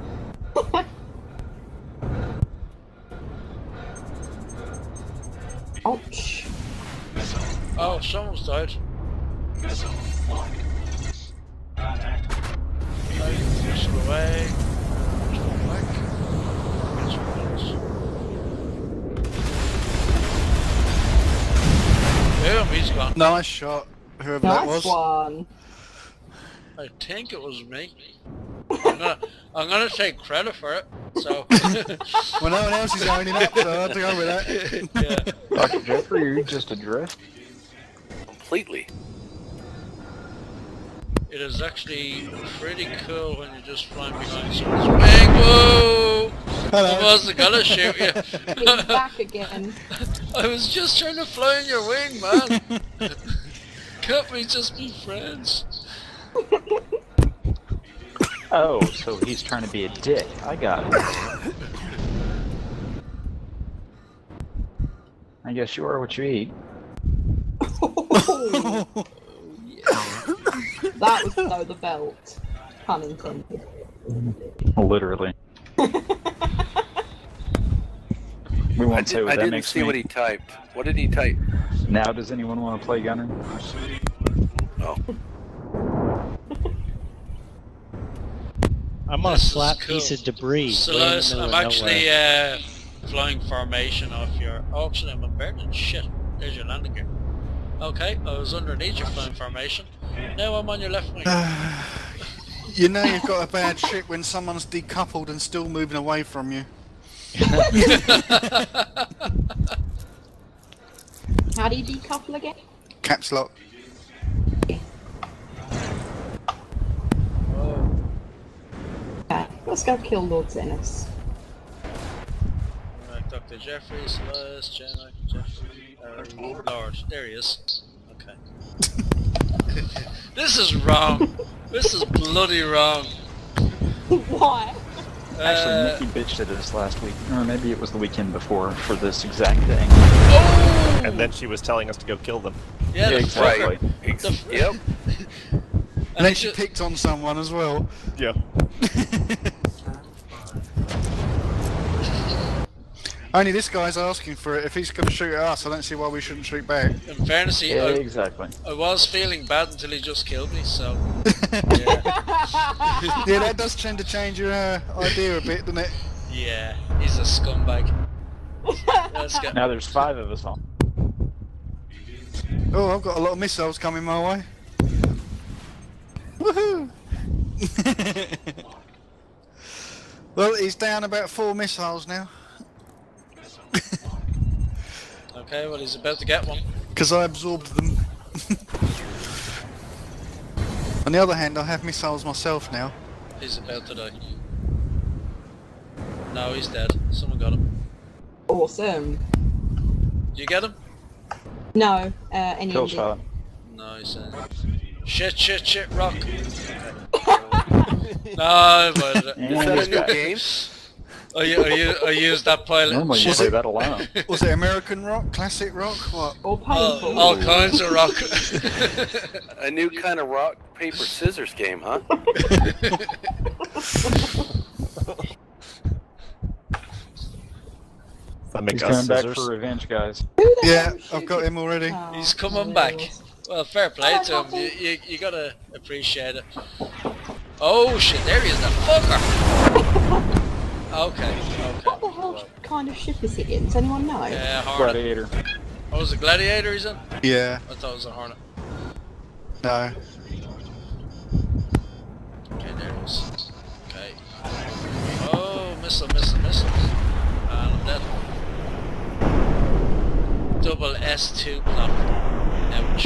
Ouch. Oh, someone's died. Missile away. Boom, he's gone. Nice shot, whoever that was. Nice one. I think it was me. I'm gonna take credit for it, so... Well, no one else is owning up, so I have to go with that. Yeah. Dr. Jeffrey, are you just adrift? Completely. It is actually pretty cool when you're just flying behind someone's wing. Whoa! I wasn't gonna shoot you. He's back again. I was just trying to fly in your wing, man. Can't we just be friends? Oh, so he's trying to be a dick. I got it. I guess you are what you eat. That was below the belt. Pun intended. Literally. We won't say what I that didn't makes see me. what he typed. What did he type? Now does anyone want to play Gunner? Oh. I'm on a This is flat cool. piece of debris. So way in the Lois, middle I'm of actually nowhere. flying formation off your... Oh, actually, I'm burning shit. There's your landing gear. Okay, I was underneath your flying formation. Now I'm on your left wing. You know you've got a bad ship when someone's decoupled and still moving away from you. How do you decouple again? Caps lock. Okay, let's go kill Lord Zenith. Right, Dr. Jeffrey, Celeste, Jenna, Jeffrey, Lord. There he is. Okay. This is wrong. This is bloody wrong. Why? Actually, Nikki bitched at us last week, or maybe it was the weekend before, for this exact thing. Oh! And then she was telling us to go kill them. Yeah, the exactly. fucker. Yep. And then she picked on someone as well. Yeah. Only this guy's asking for it. If he's going to shoot at us, I don't see why we shouldn't shoot back. In fairness, Yeah, exactly. I was feeling bad until he just killed me, so... Yeah, that does tend to change your idea a bit, doesn't it? Yeah, he's a scumbag. Let's get... Now there's 5 of us on. Oh, I've got a lot of missiles coming my way. Woohoo! Well, he's down about 4 missiles now. Okay, well he's about to get one. Because I absorbed them. On the other hand, I have missiles myself now. He's about to die. No, he's dead. Someone got him. Awesome. Did you get him? No, any Kill shot. Nice. Shit, rock. No, I avoided it. Is that a new game? I used that pilot. Normally you play that alone. Was it American rock? Classic rock? What? Or painful. All kinds of rock. A new kind of rock, paper, scissors game, huh? He's coming back for revenge, guys. Yeah, I've got him already. Oh, He's coming back. Well, fair play to him. You gotta appreciate it. Oh shit, there he is, the fucker! Okay. What the hell kind of ship is he in? Does anyone know? Yeah, Hornet. Gladiator. Oh, was it Gladiator he's in? Yeah. I thought it was a Hornet. No. Okay, there it is. Okay. Oh, missile. And I'm dead. Double S2 block. Ouch.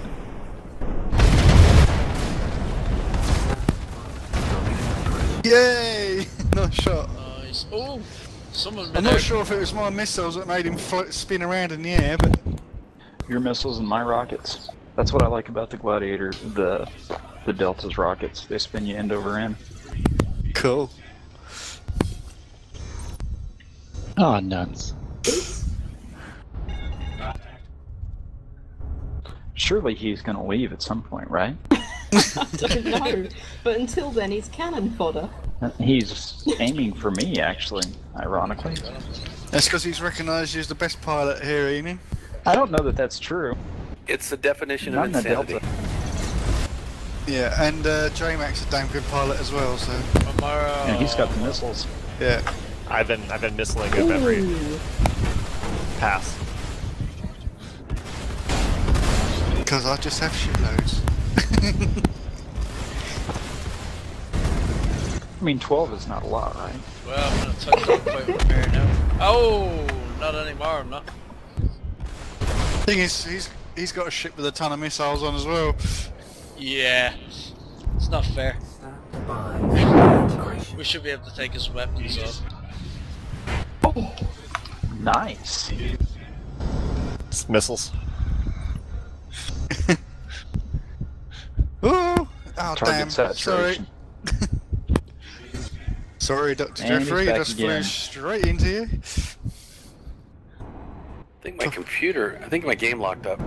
Yay! Nice shot. Nice. Oh, someone's been I'm not sure if it was my missiles that made him spin around in the air, but... Your missiles and my rockets. That's what I like about the Gladiator, the Delta's rockets. They spin you end over end. Cool. Oh, nuts. Surely he's gonna leave at some point, right? I don't know, but until then he's cannon fodder. He's aiming for me, actually, ironically. That's because he's recognised you as the best pilot here, Eamon. I don't know that that's true. It's the definition Not of in the insanity. Delta. Yeah, and J-Mac's a damn good pilot as well, so... And he's got the missiles. Yeah. I've been missiling him every pass. Because I just have shitloads. I mean, 12 is not a lot, right? Well, I'm gonna touch that quite repair now. Oh, not anymore, I'm not. Thing is, he's got a ship with a ton of missiles on as well. Yeah, it's not fair. We should be able to take his weapons off. Nice. It's missiles. Ooh! Oh, Target damn. Sorry. saturation. Sorry, Dr. And he's Jeffrey, back just flew again. straight into you. I think my game locked up.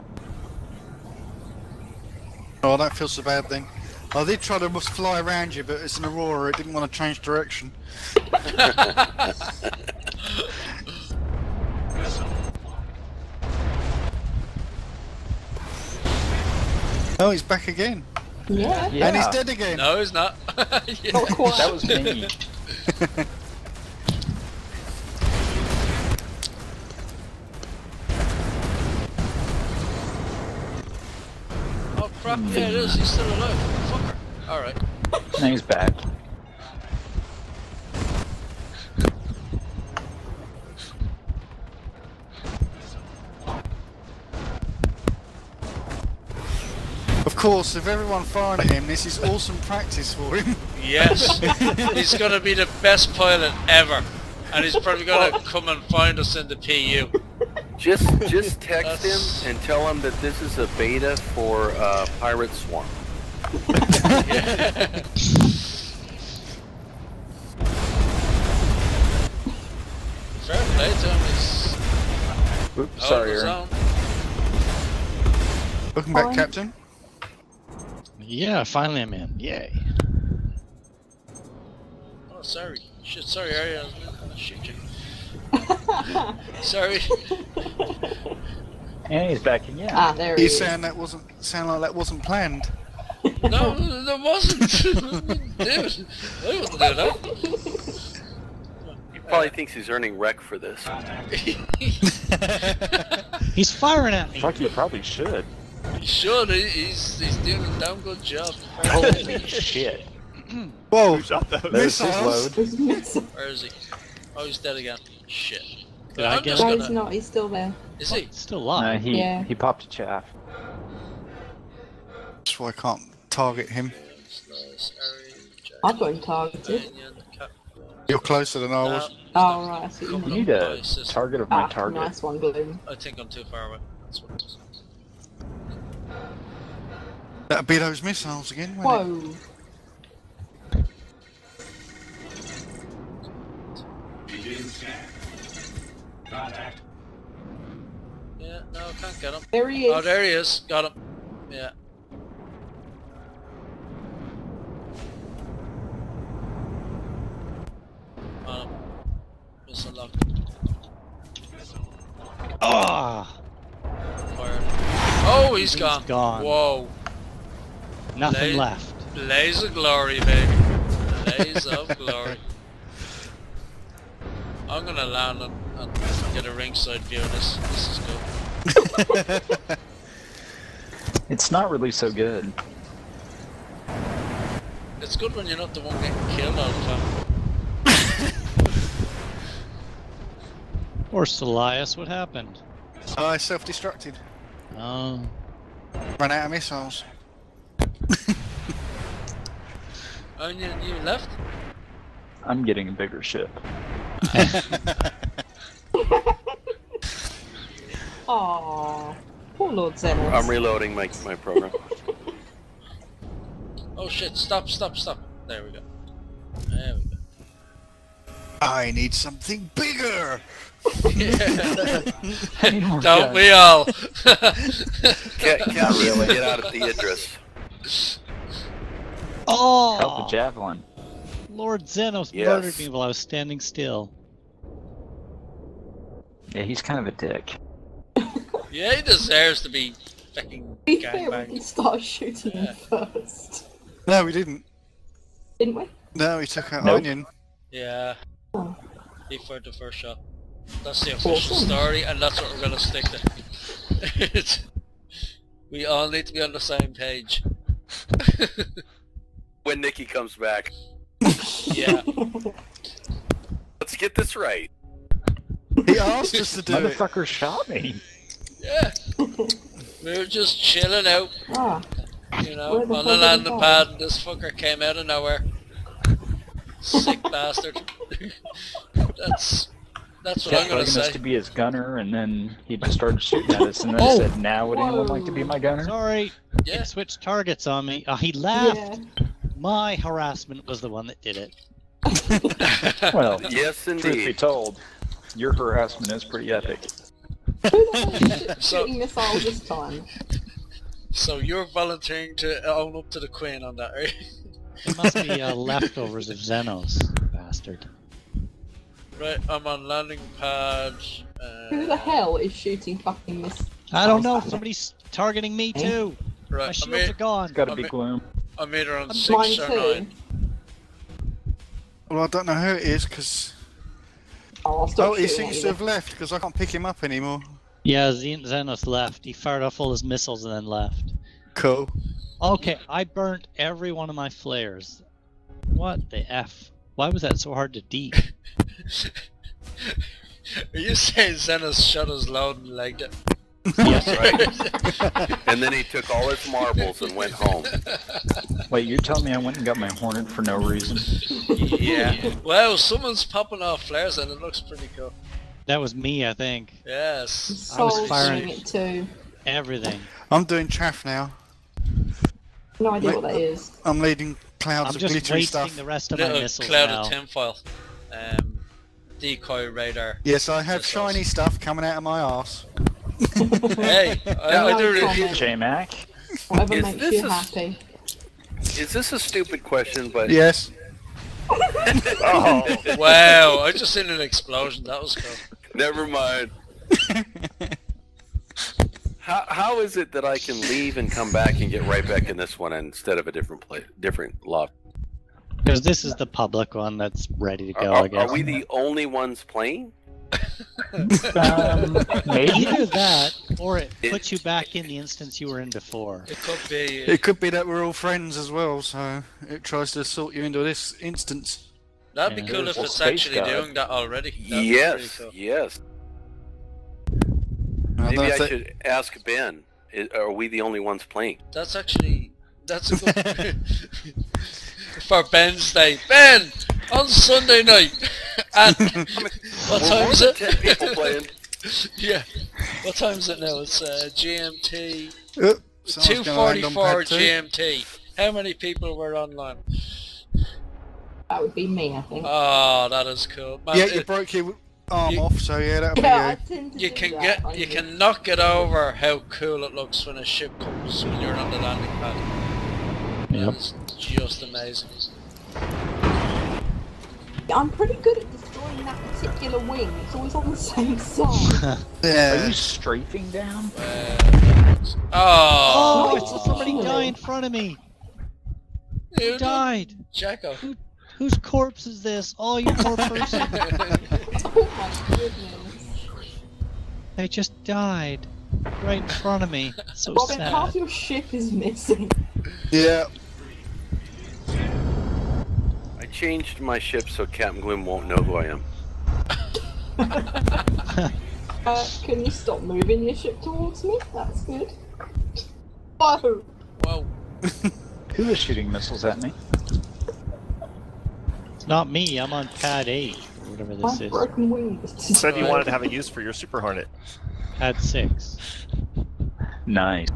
Oh, I don't feel so bad then. I did try to fly around you, but it's an Aurora, it didn't want to change direction. Oh, he's back again. Yeah. And he's dead again. No, he's not. Yeah. Not quite. That was me. Oh crap, yeah it is, he's still alive. Fucker. Alright. And he's back. Of course, if everyone firing at him, this is awesome practice for him. Yes. He's gonna be the best pilot ever. And he's probably gonna come and find us in the PU. Just text him and tell him that this is a beta for Pirate Swarm. Yeah. Fair play to him, he's... Oops, sorry, his Aaron. own. Welcome back, Captain. Yeah, finally I'm in. Yay. Oh, sorry. Shit, sorry, Ari, I was gonna shoot you. Sorry. And he's back again. Ah, there he You is. sound like that wasn't planned. No, there wasn't. Dude, I wouldn't do that. He probably thinks he's earning rec for this. He's firing at me. Fuck, you probably should. He should. He's doing a damn good job. Holy shit. Whoa! There's his load. Where is he? Oh, he's dead again. Shit. Did I I'm get just No, him? he's gonna... not. He's still there. Is he? Still alive. He popped a chaff. That's why I can't target him. I've got him targeted. You're closer than I was. Oh, right. I see what You you need mean. a target of my target. Nice one, Gloom. I think I'm too far away. That's what it is. That'd be those missiles again, wouldn't it? Whoa. Yeah, no, can't get him. There he is. Oh, there he is. Got him. Yeah. On him. Missile lock. Ah! Fired. Oh, he's gone. gone. Whoa. Nothing left. Blaze of glory, baby. Blaze of glory. I'm gonna land and get a ringside view of this. This is good. It's not really so good. It's good when you're not the one getting killed all the time. Poor Elias, what happened? I self-destructed. Oh. Ran out of missiles. Oh, you left? I'm getting a bigger ship. Aww. Poor Lord Xenos. I'm reloading my program. Oh shit, stop. There we go. There we go. I need something bigger! Don't we all? Can't really get out of the address. Oh! Help the javelin. Lord Xenos Yes. murdered me while I was standing still. Yeah, he's kind of a dick. Yeah, he deserves to be fucking Be fair, we gangbanged. did start shooting him first. No, we didn't. Didn't we? No, he took out Nope. Onion. Yeah. Oh. He fired the first shot. That's the official Awesome. story, and that's what we're gonna stick to. We all need to be on the same page. When Nikki comes back. Yeah. Let's get this right. He asked us to do it. Motherfucker shot me. Yeah. We were just chilling out, Ah. you know, Where the on hell the did he landing go? pad, and this fucker came out of nowhere. Sick bastard. That's what I'm Kept gonna begging us say. to be his gunner, and then he just started shooting at us, and then Oh. said, "Now would anyone like to be my gunner?" Sorry. Yeah. It switched targets on me. He laughed. Yeah. My harassment was the one that did it. Well, Yes, truth be indeed. told, your harassment is pretty epic. Who the hell is So- shooting missiles this time? So you're volunteering to own up to the Queen on that, right? It must be leftovers of Xenos, bastard. Right, I'm on landing pad. Who the hell is shooting fucking missiles? I don't know. Somebody's targeting me too. My Right, shields are gone. It's got to I'm be in- Gloom. I'm either on Mine 6 or too. 9. Well, I don't know who it is, because... Oh, I'll stop Oh, he shooting seems at to you have left, because I can't pick him up anymore. Yeah, Xenos left. He fired off all his missiles and then left. Cool. Okay, I burnt every one of my flares. What the F? Why was that so hard to deep? Are you saying Xenos shot his load and legged it? Yes. Right. And then he took all his marbles and went home. Wait, you're telling me I went and got my Hornet for no reason? Yeah. Wow, someone's popping off flares and it looks pretty cool. That was me, I think. Yes. I was Soul's firing doing it too. everything. I'm doing chaff now. No idea what that is. I'm leading clouds I'm of just glittery wasting stuff. the rest of my Little missiles cloud now. of tinfoil. Decoy radar. Yes, I have Missiles. shiny stuff coming out of my arse. Hey, I do No really. comment. J-Mac? Whatever Is makes this you a- happy. Is this a stupid question, but Yes. Oh. Wow, I just seen an explosion. That was cool. Never mind. How is it that I can leave and come back and get right back in this one instead of a different loft? Because this is the public one that's ready to go, I guess. Are we the only ones playing? Maybe. Either that, or it puts you back in the instance you were in before. It could be. It could be that we're all friends as well, so it tries to sort you into this instance. That'd be cool if it's actually doing that already. That'd Yes, be pretty cool. yes. Maybe I should ask Ben. Are we the only ones playing? That's a good for Ben's day. Ben, on Sunday night. And what time is it? 10 people playing. Yeah. What time is it now? It's GMT. Someone's gonna land on 2:44 pad two. GMT. How many people were online? That would be me, I think. Oh, that is cool. Man, Yeah, you broke your arm off, so yeah, that'll Yeah, be I tend to You do can that. you cannot get over how cool it looks when a ship comes when you're on the landing pad. Yep. It's just amazing. I'm pretty good at destroying that particular wing. It's always on the same side. Are you strafing down? Oh, I saw somebody die in front of me. Who died? Jacko. Whose corpse is this? Oh, you poor person. Oh my goodness. They just died right in front of me. So Robin, sad. half your ship is missing. Yeah. I changed my ship so Captain Gwyn won't know who I am. Can you stop moving your ship towards me? That's good. Whoa! Whoa. Who is shooting missiles at me? It's not me. I'm on pad 8, or whatever My this is. broken wing is You said you wanted to have a use for your Super Hornet. Pad 6. Nice.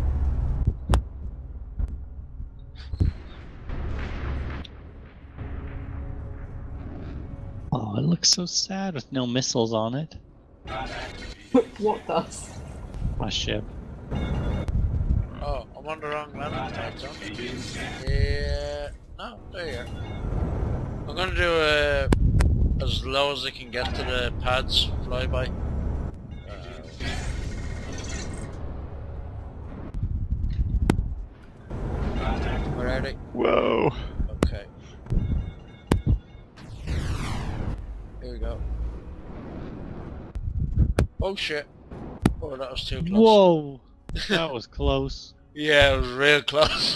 Oh, it looks so sad with no missiles on it. What does? My ship. Oh, I'm on the wrong landing pad, son. Yeah. No, there you are. I'm gonna do as low as I can get to the pads flyby. Where are they? Whoa. Okay. Here we go. Oh shit. Oh, that was too close. Whoa! That was close. Yeah, it was real close.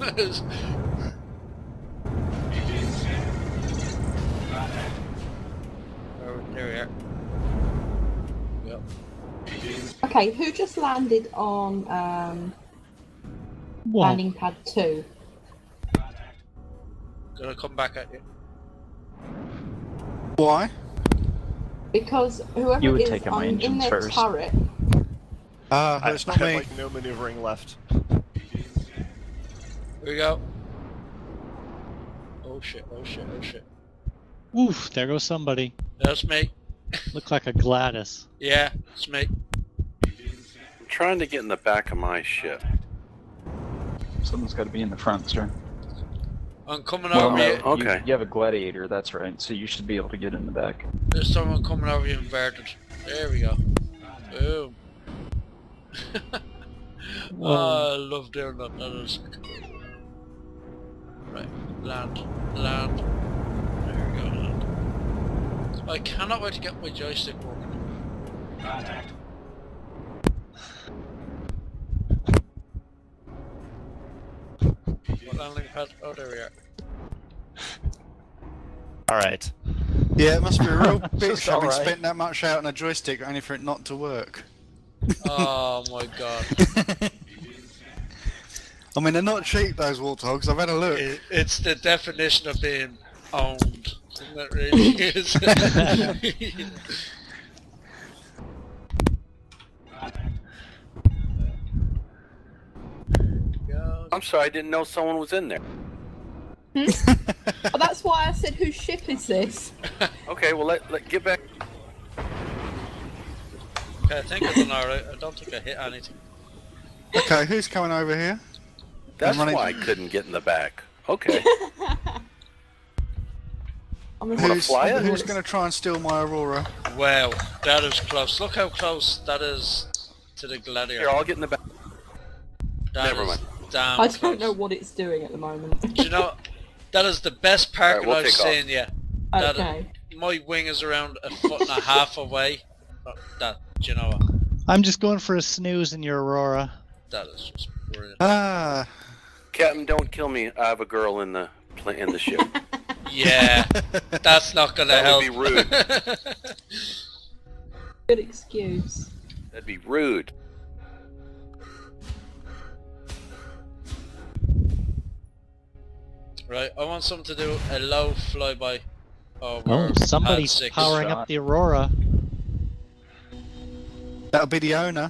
There we are. Yep. Okay, who just landed on landing pad 2? Gonna come back at you. Why? Because whoever You would is take out my in engines their first. turret. It's I not have me. like no maneuvering left. Here we go. Oh shit, oh shit, oh shit. Oof, there goes somebody. That's me. Look like a Gladys. Yeah, it's me. I'm trying to get in the back of my ship. Someone's got to be in the front, sir. I'm coming Well, over no, you. Okay. You have a gladiator, that's right. So you should be able to get in the back. There's someone coming over you inverted. There we go. Boom. Oh, I love doing that. That is cool. Right, land. There we go, land. I cannot wait to get my joystick working. What landing pad? Oh, there we are. Alright. Yeah, it must be a real bitch Just having alright. spent that much out on a joystick only for it not to work. Oh my god. I mean, they're not cheap, those warthogs. I've had a look. It's the definition of being owned. Isn't it really is? I'm sorry, I didn't know someone was in there. Oh, that's why I said, whose ship is this? Okay, well let get back. Okay, I think I've done alright. I don't think I hit anything. Okay, who's coming over here? That's I'm running- why I couldn't get in the back. Okay. I'm Who's going to try and steal my Aurora? Wow, that is close. Look how close that is to the Gladiator. Here, I'll get in the back. That Never is mind. Damn I close. don't know what it's doing at the moment. Do you know, that is the best parking Alright, we'll I've take off. seen yet. That Okay. my wing is around 1.5 feet away. That, do you know what? I'm just going for a snooze in your Aurora. That is just brilliant. Ah. Captain, don't kill me. I have a girl in the ship. Yeah, that's not gonna That help. would be rude. Good excuse. That'd be rude. Right, I want someone to do a low flyby. Oh, somebody's pad 6. powering up the Aurora. That'll be the owner.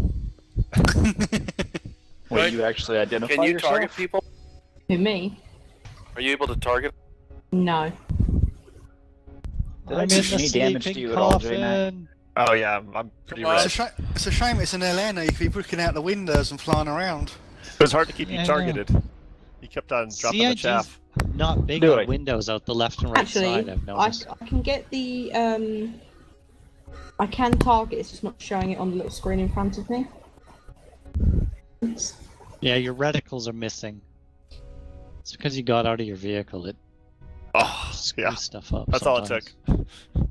Will Right. you actually identify Can you yourself? target people? Who, me? Are you able to target? No. Did I I'm do in the any damage to sleeping you at all, J-Knight? coffin. Oh yeah, I'm pretty Come on. It's red. a shame it's an LN. You could be looking out the windows and flying around. It was hard to keep Yeah, I you know. targeted. You kept on dropping the CIG's chaff. not big Do on it. windows out the left and right Actually, side, I've I noticed. can get the I can target. It's just not showing it on the little screen in front of me. Yeah, your reticles are missing. It's because you got out of your vehicle. It Oh, screws yeah. stuff up. That's all it took. sometimes.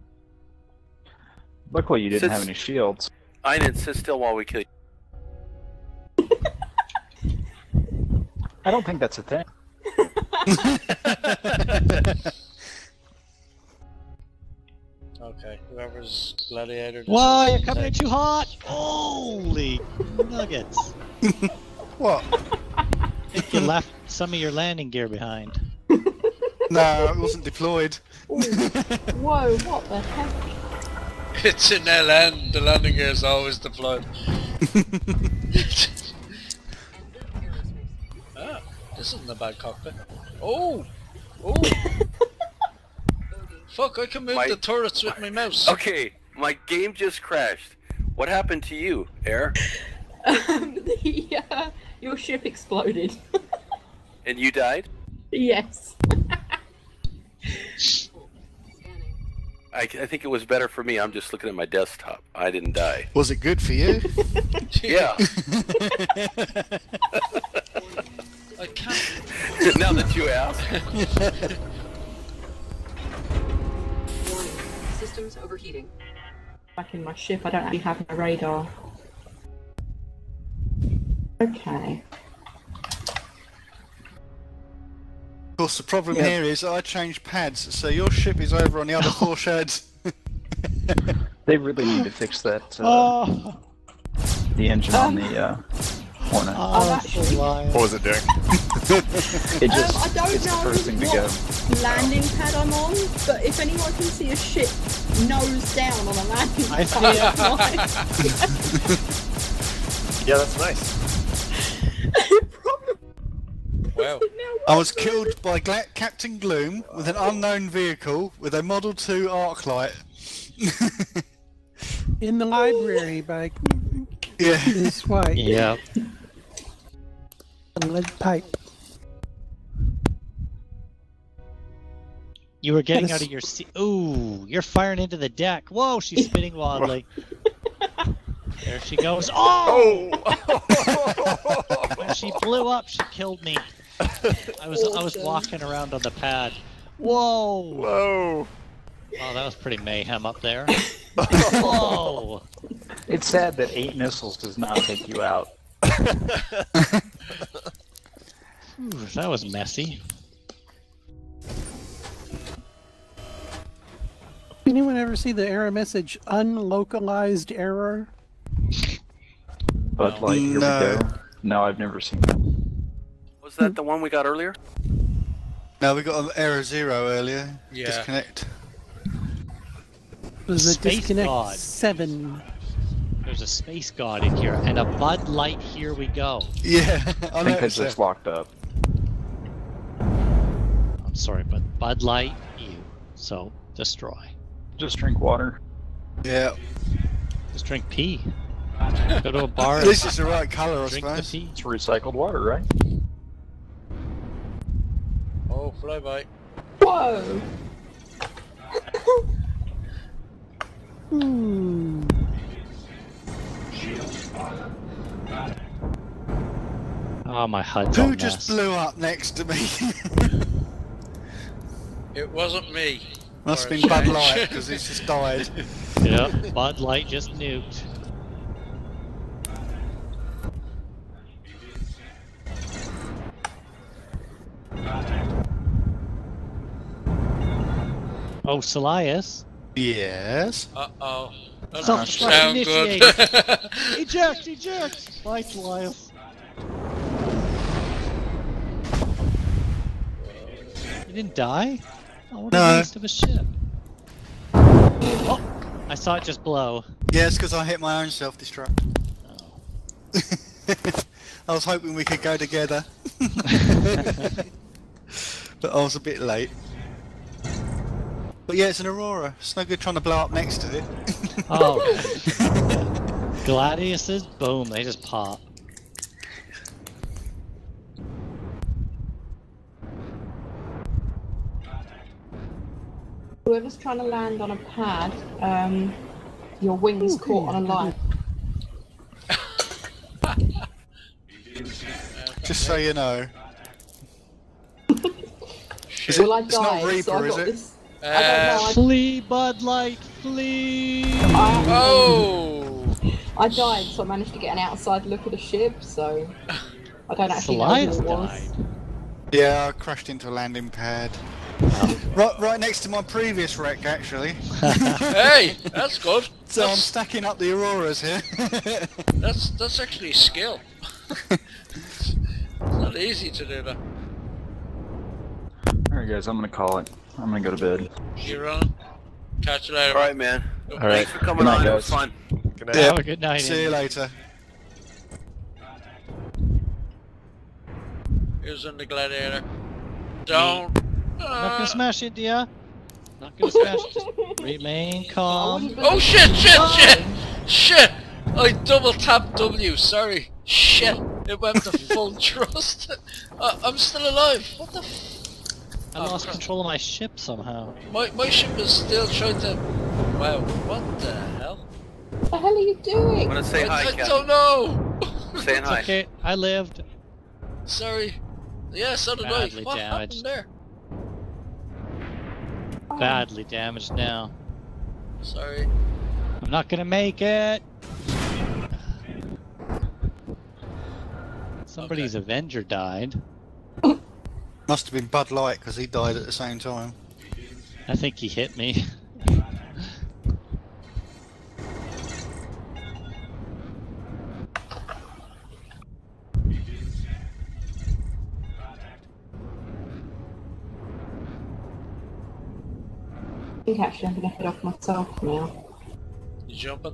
Luckily you didn't Sits- have any shields. I didn't sit still while we kill you. I don't think that's a thing. Okay, whoever's gladiator. Whoa, you're coming in too hot! Holy nuggets! What? I think you left some of your landing gear behind. No, it wasn't deployed. Whoa, what the heck? It's in LN. The landing gear is always deployed. Ah, this isn't a bad cockpit. Oh, oh. Fuck! I can move the turrets with my mouse. Okay, my game just crashed. What happened to you, Air? Your ship exploded. And you died? Yes. I think it was better for me. I'm just looking at my desktop. I didn't die. Was it good for you? Yeah. I can't. Now that you ask. Warning. Systems overheating. Back in my ship, I don't actually have my radar. Okay. Of course, the problem here is I changed pads, so your ship is over on the other 4 sheds. They really need to fix that. Oh, The engine on the Hornet. actually- What was it doing? It just I don't it's the know first thing to go. what landing pad I'm on, but if anyone can see a ship nose down on a landing I pad, see Yeah, that's nice. Wow. I was killed by Captain Gloom with an unknown vehicle with a Model 2 Arclight. In the library by Yeah. this white. yeah. A lead pipe. You were getting out of your seat. Ooh, you're firing into the deck. Whoa, she's spinning wildly. There she goes. Oh! When she blew up, she killed me. I was walking around on the pad. Whoa! Whoa! Oh, that was pretty mayhem up there. Whoa! It's sad that 8 missiles does not take you out. Ooh, that was messy. Anyone ever see the error message unlocalized error? But like, here No. we go. No, I've never seen that. Was that the one we got earlier? No, we got an error 0 earlier. Yeah. Disconnect. It was a Space disconnect God. 7. There's a space god in here and a Bud Light. Here we go. Yeah, I think noticed because it's that. locked up. I'm sorry, but Bud Light, you. So destroy. Just drink water. Yeah. Just drink pee. Go to a bar. At least it's the right colour, I drink the suppose. pee. It's recycled water, right? Oh, flyby. Whoa! Oh, my HUD's all Who mess. just blew up next to me? It wasn't me. Must For a have been Bud change. Light because he's just died. Yep, Bud Light just nuked. Oh, Salias. Yes. Uh-oh. That Self doesn't sound good. Eject! Eject! Bye, Salias. You didn't die? Oh, what a No. waste of a ship. Oh, I saw it just blow. Yeah, it's because I hit my own self-destruct. I was hoping we could go together. But I was a bit late. But yeah, it's an Aurora. It's no good trying to blow up next to it. Oh. Gladiuses, boom, they just pop. Whoever's trying to land on a pad, your wings caught on a line. Just so you know. Well, I It's not died, Reaper, so I is got it? this. I don't know. Flee, Bud Light, flee! Oh! I died, so I managed to get an outside look at the ship, so I don't actually know Salias who it was. died. Yeah, I crashed into a landing pad. Right next to my previous wreck, actually. Hey, that's good. So I'm stacking up the Auroras here. That's actually skill. It's not easy to do that. Alright guys, I'm gonna call it. I'm gonna go to bed. You run. Catch you later. All right, man. All right. Thanks for coming Good night, on. It was guys. fun. Good night. Yeah. Have a good night. See you later. Who's in the Gladiator? Don't. Not gonna smash into ya. Not gonna smash. Just remain calm. Oh shit! Shit! Shit! I double tapped W. Sorry. Shit! It went to full thrust. I'm still alive. What the? I lost control of my ship somehow. My ship is still trying to. Wow. What the hell? What the hell are you doing? I'm gonna say hi, I Captain. don't know. Saying It's hi. okay, I lived. Sorry. Yeah, so did Badly I. What damaged. happened there? Badly damaged now. Sorry. I'm not gonna make it. Somebody's Avenger died. Must have been Bud Light because he died at the same time. I think he hit me. I think actually I'm gonna head off myself now. You jumping?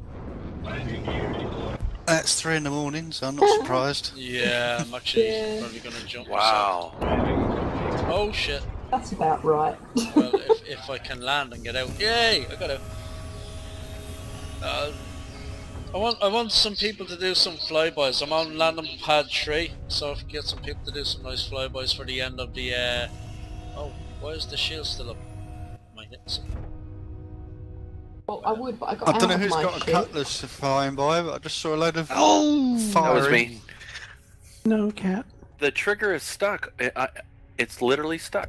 It's 3 in the morning, so I'm not surprised. Yeah, I'm actually Yeah. probably gonna jump Wow. myself. Oh shit. That's about right. Well, if I can land and get out. Yay! I got out. I want some people to do some flybys. I'm on landing pad 3, so if I can get some people to do some nice flybys for the end of the oh, why is the shield still up? Am I hitting something? Well, I would, but I got I out don't know of who's my got a ship. cutlass flying by, but I just saw a load of That was firing. me. No, cat. The trigger is stuck. It's literally stuck.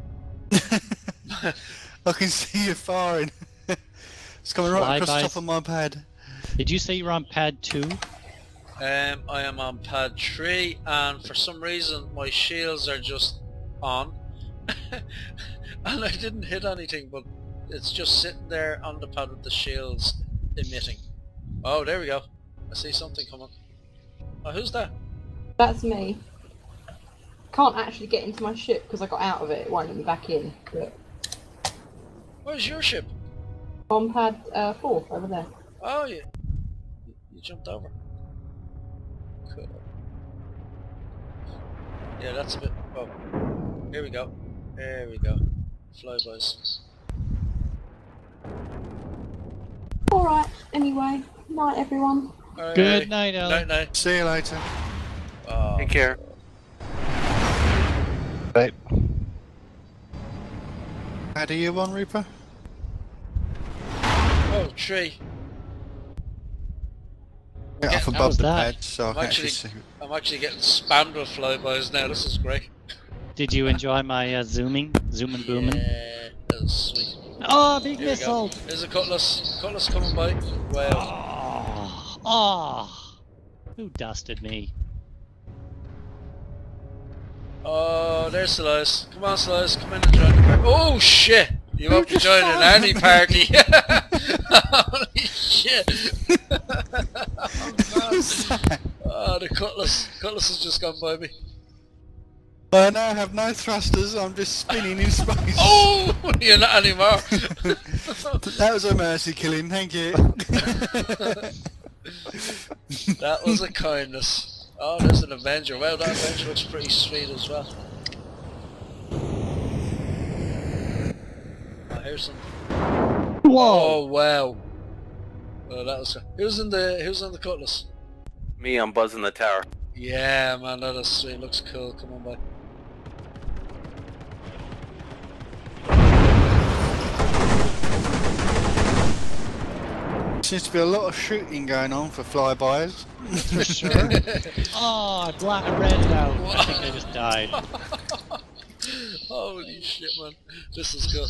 I can see you firing. It's coming right across the top Flybys. of my pad. Did you say you were on pad 2? I am on pad 3, and for some reason my shields are just on. And I didn't hit anything, but it's just sitting there on the pad with the shields emitting. Oh, there we go. I see something coming. Oh, who's that? That's me. Can't actually get into my ship because I got out of it. It won't let me back in. But Where's your ship? on pad 4 over there. Oh, you jumped over. Cool. Yeah, that's a bit... Oh, here we go. There we go. Flybys. Alright, anyway. Night, everyone. Alright, Good night, Ellen. Night. See you later. Take care. Right. How do you on, Reaper? Oh, tree. Get off How above was the that? pad so I can actually see. I'm actually getting spammed with flybys now. This is great. Did you enjoy my zooming and booming? Yeah, that was sweet. Oh, big Here we go. missile! There's a cutlass. Cutlass coming by. Wow. Oh, who dusted me? Oh, there's Silas. Come on, Silas. Come in and join the party. Oh, shit! You won't be joining an army party. Holy shit! Oh, the cutlass. Cutlass has just gone by me. I now have no thrusters, I'm just spinning in space. Oh! You're not anymore. That was a mercy killing, thank you. That was a kindness. Oh, there's an Avenger. Well, that Avenger looks pretty sweet as well. Oh, here's some. Whoa! Oh wow! Oh, that was. Who's in the cutlass? Me, I'm buzzing the tower. Yeah, man, that is sweet. Looks cool. Come on, boy. Seems to be a lot of shooting going on for flybys. For sure. Oh, I read it out. I think I just died. Holy shit, man! This is cool.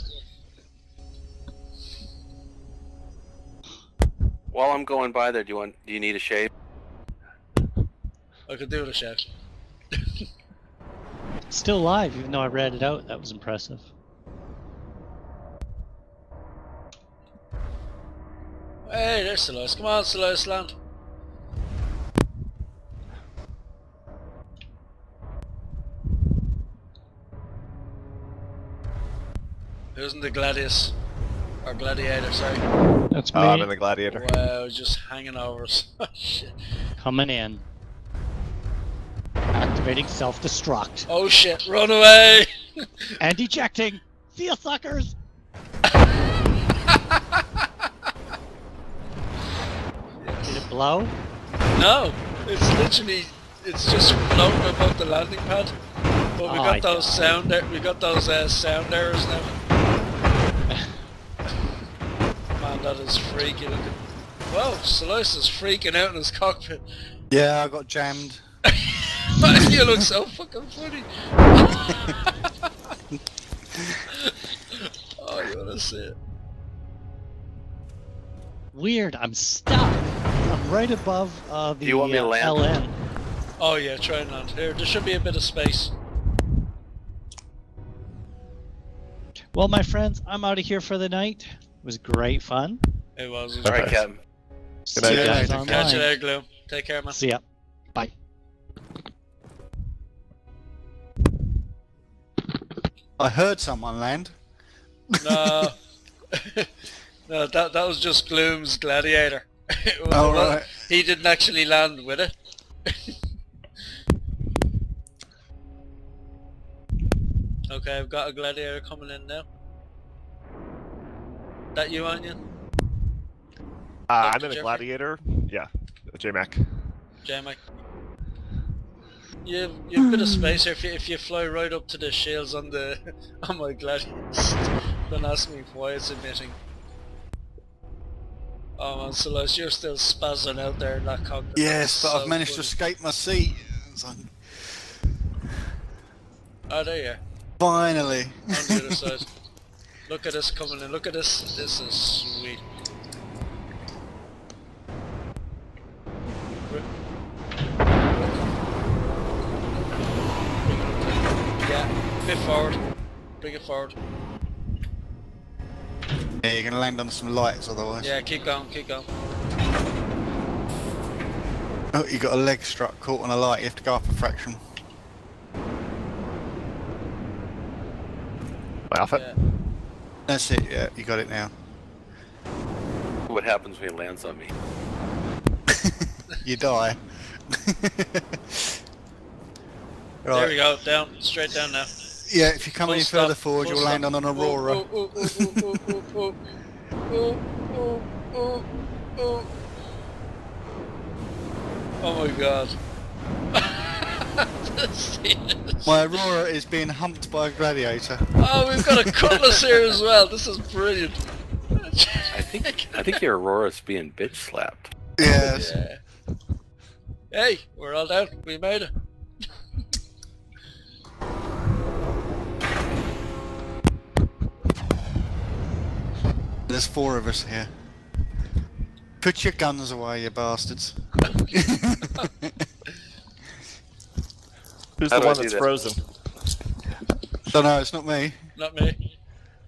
While I'm going by there, do you need a shave? I could do it a shot. Still alive, even though I read it out. That was impressive. Hey, there's Silas. Come on, Silas, land. Who's in the Gladius? Or Gladiator, sorry. That's me. I'm in the Gladiator. Wow, just hanging over us. Shit. Coming in. Activating self-destruct. Oh shit, run away! And ejecting! See ya, suckers! Did it blow? No! It's literally, it's just floating above the landing pad. But we got those sound sound errors now. Man, that is freaking. Whoa, Silas is freaking out in his cockpit. Yeah, I got jammed. You look so fucking funny. Oh, you wanna see it? Weird, I'm stuck. I'm right above the Do you want me to land? LN. Oh yeah, try and land. Here, there should be a bit of space. Well, my friends, I'm out of here for the night. It was great fun. It was. Alright, Captain. See night, you guys guys. online. Catch you there, Gloom. Take care, man. See ya. Bye. I heard someone land. No. No, that was just Gloom's Gladiator. It was Oh, right. He didn't actually land with it. Okay, I've got a Gladiator coming in now. That you, Onion? I'm Dr. in a Jeffrey? Gladiator. Yeah, J-Mac. J-Mac. You've a bit of space here if you fly right up to the shields on the on my Gladiators. Don't ask me why it's emitting. Oh man, Silas, you're still spazzing out there in that cockpit. Yes, but So I've managed to funny. escape my seat. It's like, Oh, there you are. finally. On the other side. Look at this coming in. Look at this. This is sweet. Yeah, a bit forward. Bring it forward. Yeah, you're gonna land on some lights otherwise. Yeah, keep going, keep going. Oh, you got a leg struck caught on a light. You have to go up a fraction. My outfit. Yeah. That's it. Yeah, you got it now. What happens when he lands on me? You die. There we go, down, straight down now. Yeah, if you come Full any stop, further forward, full you'll land stop. on an Aurora. Oh my god. My Aurora is being humped by a Gladiator. Oh, we've got a cutlass here as well. This is brilliant. I think I think your Aurora's being bitch slapped. Yes. Yeah. Hey, we're all down. We made it. There's 4 of us here. Put your guns away, you bastards. Who's How the do I one do that's that? frozen? Don't know, it's not me. Not me.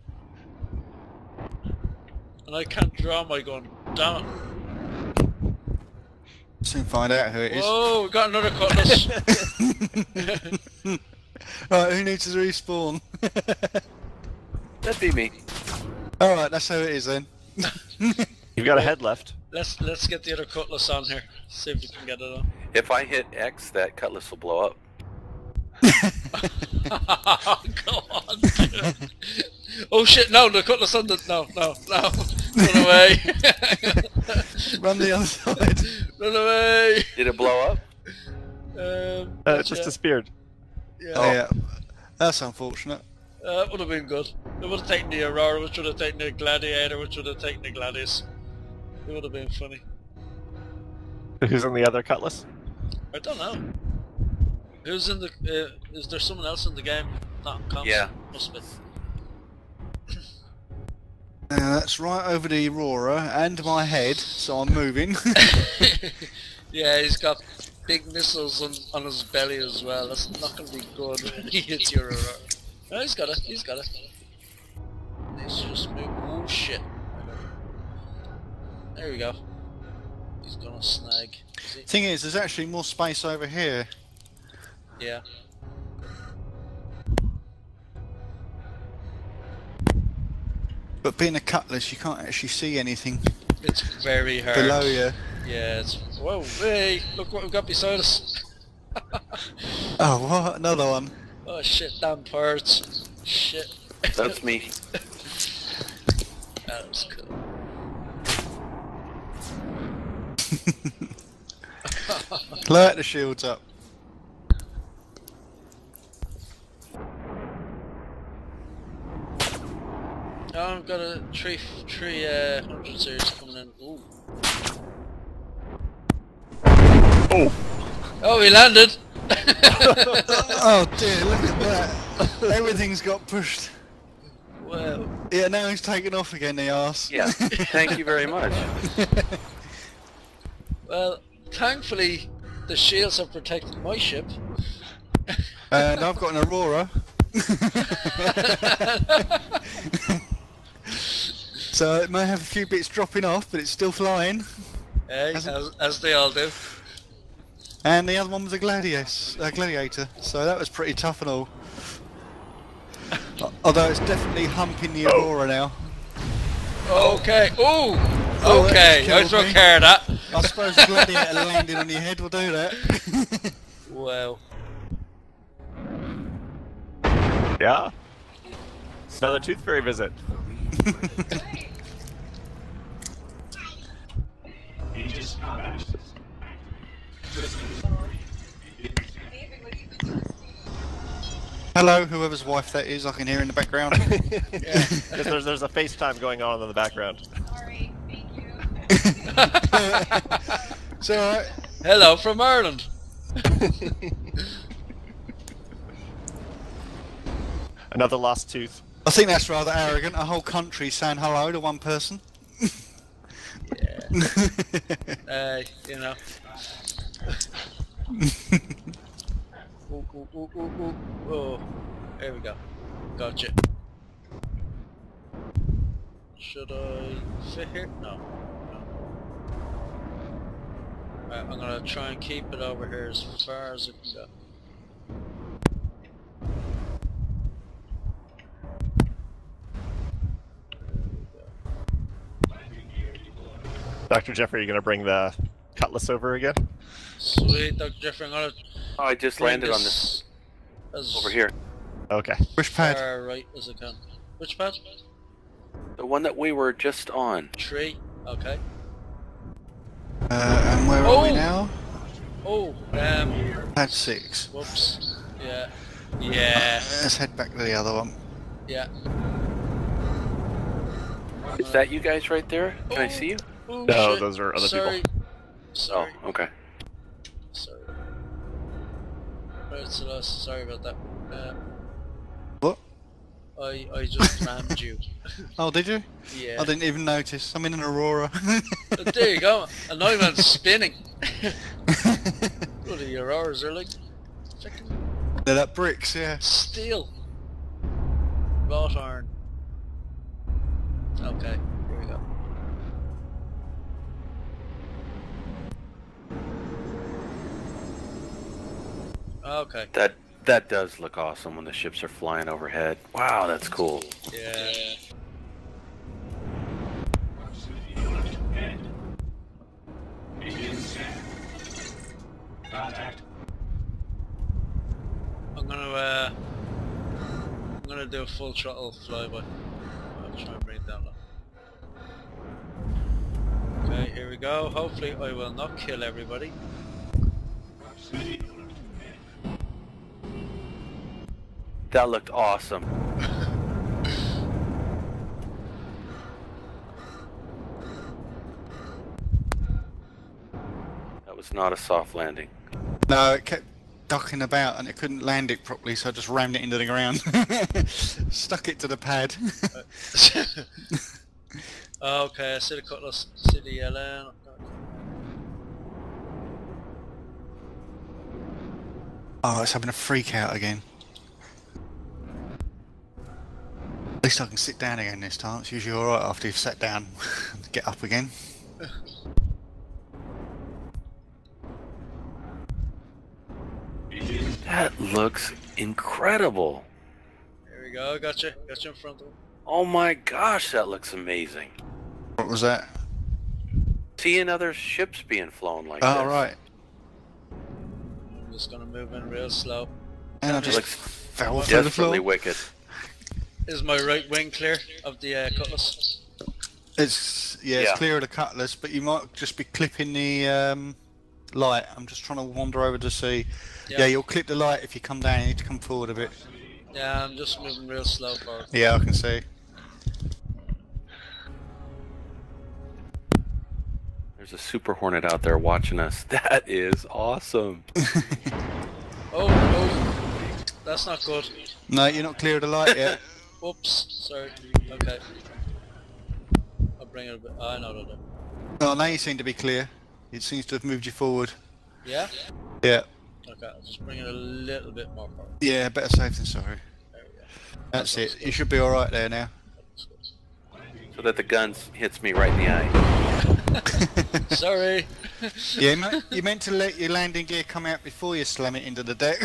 And I can't draw my gun. Damn it. Soon find out who it is. Whoa, we got another cutlass. Right, who needs to respawn? That'd be me. Alright, that's how it is then. You've got a head left. Let's get the other cutlass on here. See if we can get it on. If I hit X, that cutlass will blow up. Go on, dude. Oh shit, no, the cutlass on the... No. Run away. Run the other side. Run away. Did it blow up? It just disappeared. Yeah. Oh yeah. That's unfortunate. That would have been good. It would have taken the Aurora, which would have taken the Gladiator, which would have taken the Gladius. It would have been funny. Who's on the other cutlass? I don't know. Who's in the... is there someone else in the game? Not comps? Yeah. Must be. That's right over the Aurora and my head, so I'm moving. Yeah, he's got big missiles on his belly as well. That's not going to be good when he hits your Aurora. No, he's got it. He's just move. Oh shit. There we go. He's gonna snag. Thing is, there's actually more space over here. Yeah. But being a cutlass, you can't actually see anything It's very hard. below you. Yeah, it's... Whoa, hey! Look what we've got beside us! Oh, what? Another one. Oh shit, damn birds. Shit. That's me. That was cool. Light the shields up. Oh, I've got a 300 series coming in. Ooh. Oh! Oh, he landed! Oh dear, look at that. Everything's got pushed. Wow. Yeah, now he's taken off again, the arse. Yeah, thank you very much. Well, thankfully, the shields have protected my ship. And I've got an Aurora. So it may have a few bits dropping off, but it's still flying. Hey, as they all do. And the other one was a Gladiator, so that was pretty tough and all. Although it's definitely humping the Aurora now. Okay. Ooh. Oh, Okay. that I killed took me. care of that. I suppose the Gladiator landing on your head will do that. Wow. Yeah? Another Tooth Fairy visit. Hello, whoever's wife that is, I can hear in the background. Yeah. There's a FaceTime going on in the background. Sorry, thank you. It's alright. Hello from Ireland. Another lost tooth. I think that's rather arrogant, a whole country saying hello to one person. You know. Oh, there we go. Gotcha. Should I fit here? No. Right, I'm gonna try and keep it over here as far as it can go. Dr. Jeffrey, are you going to bring the cutlass over again? Sweet, Dr. Jeffrey, I'm gonna... Oh, I just bring landed on this as over here. Okay. Which pad? far right as I can. Which pad? The one that we were just on. Tree. Okay. And where are we now? Oh, Pad 6. whoops. Yeah. Yeah. Let's head back to the other one. Yeah. Is that you guys right there? Can I see you? Oh, No, shit. those are other Sorry. people. Sorry. Oh, okay. Sorry. Right, so sorry about that. What? I just rammed you. Oh, did you? Yeah. I didn't even notice. I'm in an Aurora. There you go. And now I'm spinning. What are your hours? They're like They're like bricks, yeah. steel. Wrought iron. Okay, here we go. Okay. That does look awesome when the ships are flying overhead. Wow, that's cool. Yeah. I'm gonna do a full throttle flyby. I'll try and bring it down low. Okay, here we go. Hopefully I will not kill everybody. That looked awesome. That was not a soft landing. No, it kept ducking about and it couldn't land it properly, so I just rammed it into the ground. Stuck it to the pad. Okay, I see the Cutlass, see the LN. Oh, it's having a freak out again. At least I can sit down again this time. It's usually alright after you've sat down. Get up again. That looks incredible. Here we go, gotcha in front of him. Oh my gosh, that looks amazing. What was that? Seeing other ships being flown like Oh, this. right. I'm just gonna move in real slow. And I It just looks fell through the desperately floor. wicked. Is my right wing clear of the Cutlass? It's Yeah. it's clear of the Cutlass, but you might just be clipping the light. I'm just trying to wander over to see. Yeah. Yeah, you'll clip the light if you come down. You need to come forward a bit. Yeah, I'm just moving real slow forward. Yeah, I can see. There's a Super Hornet out there watching us. That is awesome. Oh, that's not good. No, you're not clear of the light yet. Oops, sorry. Okay. I'll bring it a bit. I know that. Oh, now you seem to be clear. It seems to have moved you forward. Yeah? Yeah. Okay, I'll just bring it a little bit more forward. Yeah, better safe than sorry. There we go. That's it. You should be alright there now. So that the gun hits me right in the eye. Sorry. Yeah, you meant to let your landing gear come out before you slam it into the deck.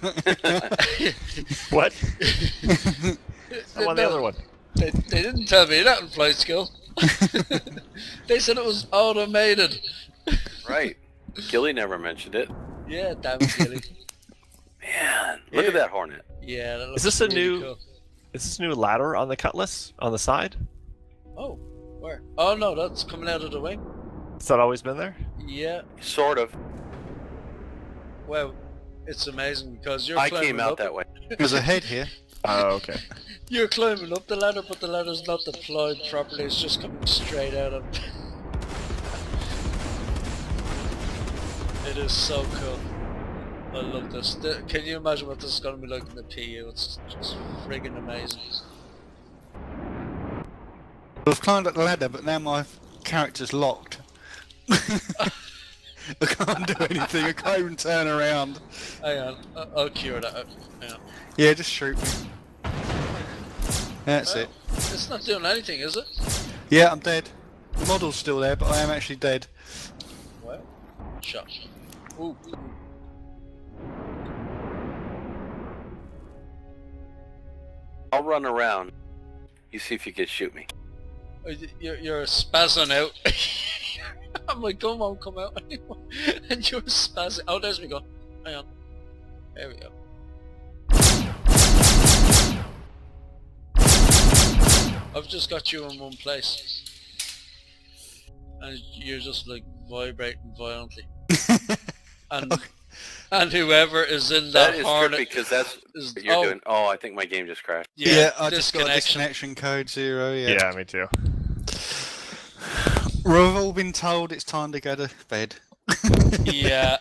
What? I'm on the other one. They didn't tell me that in flight school. They said it was automated. Right. Gilly never mentioned it. Yeah, damn it, Gilly. Man, look at that Hornet. Yeah, that looks Is this a really new? cool. Is this a new ladder on the Cutlass on the side? Oh, where? Oh no, that's coming out of the wing. Has that always been there? Yeah. Sort of. Well, it's amazing because you're I climbing came out up. that way. There's a head here. Oh, okay. You're climbing up the ladder, but the ladder's not deployed properly. It's just coming straight out of. It is so cool. I love this. Can you imagine what this is going to be like in the PU? It's just friggin' amazing. I've climbed up the ladder, but now my character's locked. I can't do anything. I can't even turn around. Hang on, I'll cure that. Hang on. Yeah, just shoot me. That's it. It's not doing anything, is it? Yeah, I'm dead. The model's still there, but I am actually dead. Well, shot. Ooh. I'll run around. You see if you can shoot me. You're spazzing out. I'm like, come on, come out. And you're spazzing. Oh, there's me go. Hang on. There we go. I've just got you in one place. And you're just like vibrating violently. And whoever is in that That is Hornet trippy because that's is, what you're doing. Oh, I think my game just crashed. Yeah, I just got a disconnection code 0. Yeah. Yeah, me too. We've all been told it's time to go to bed. Yeah,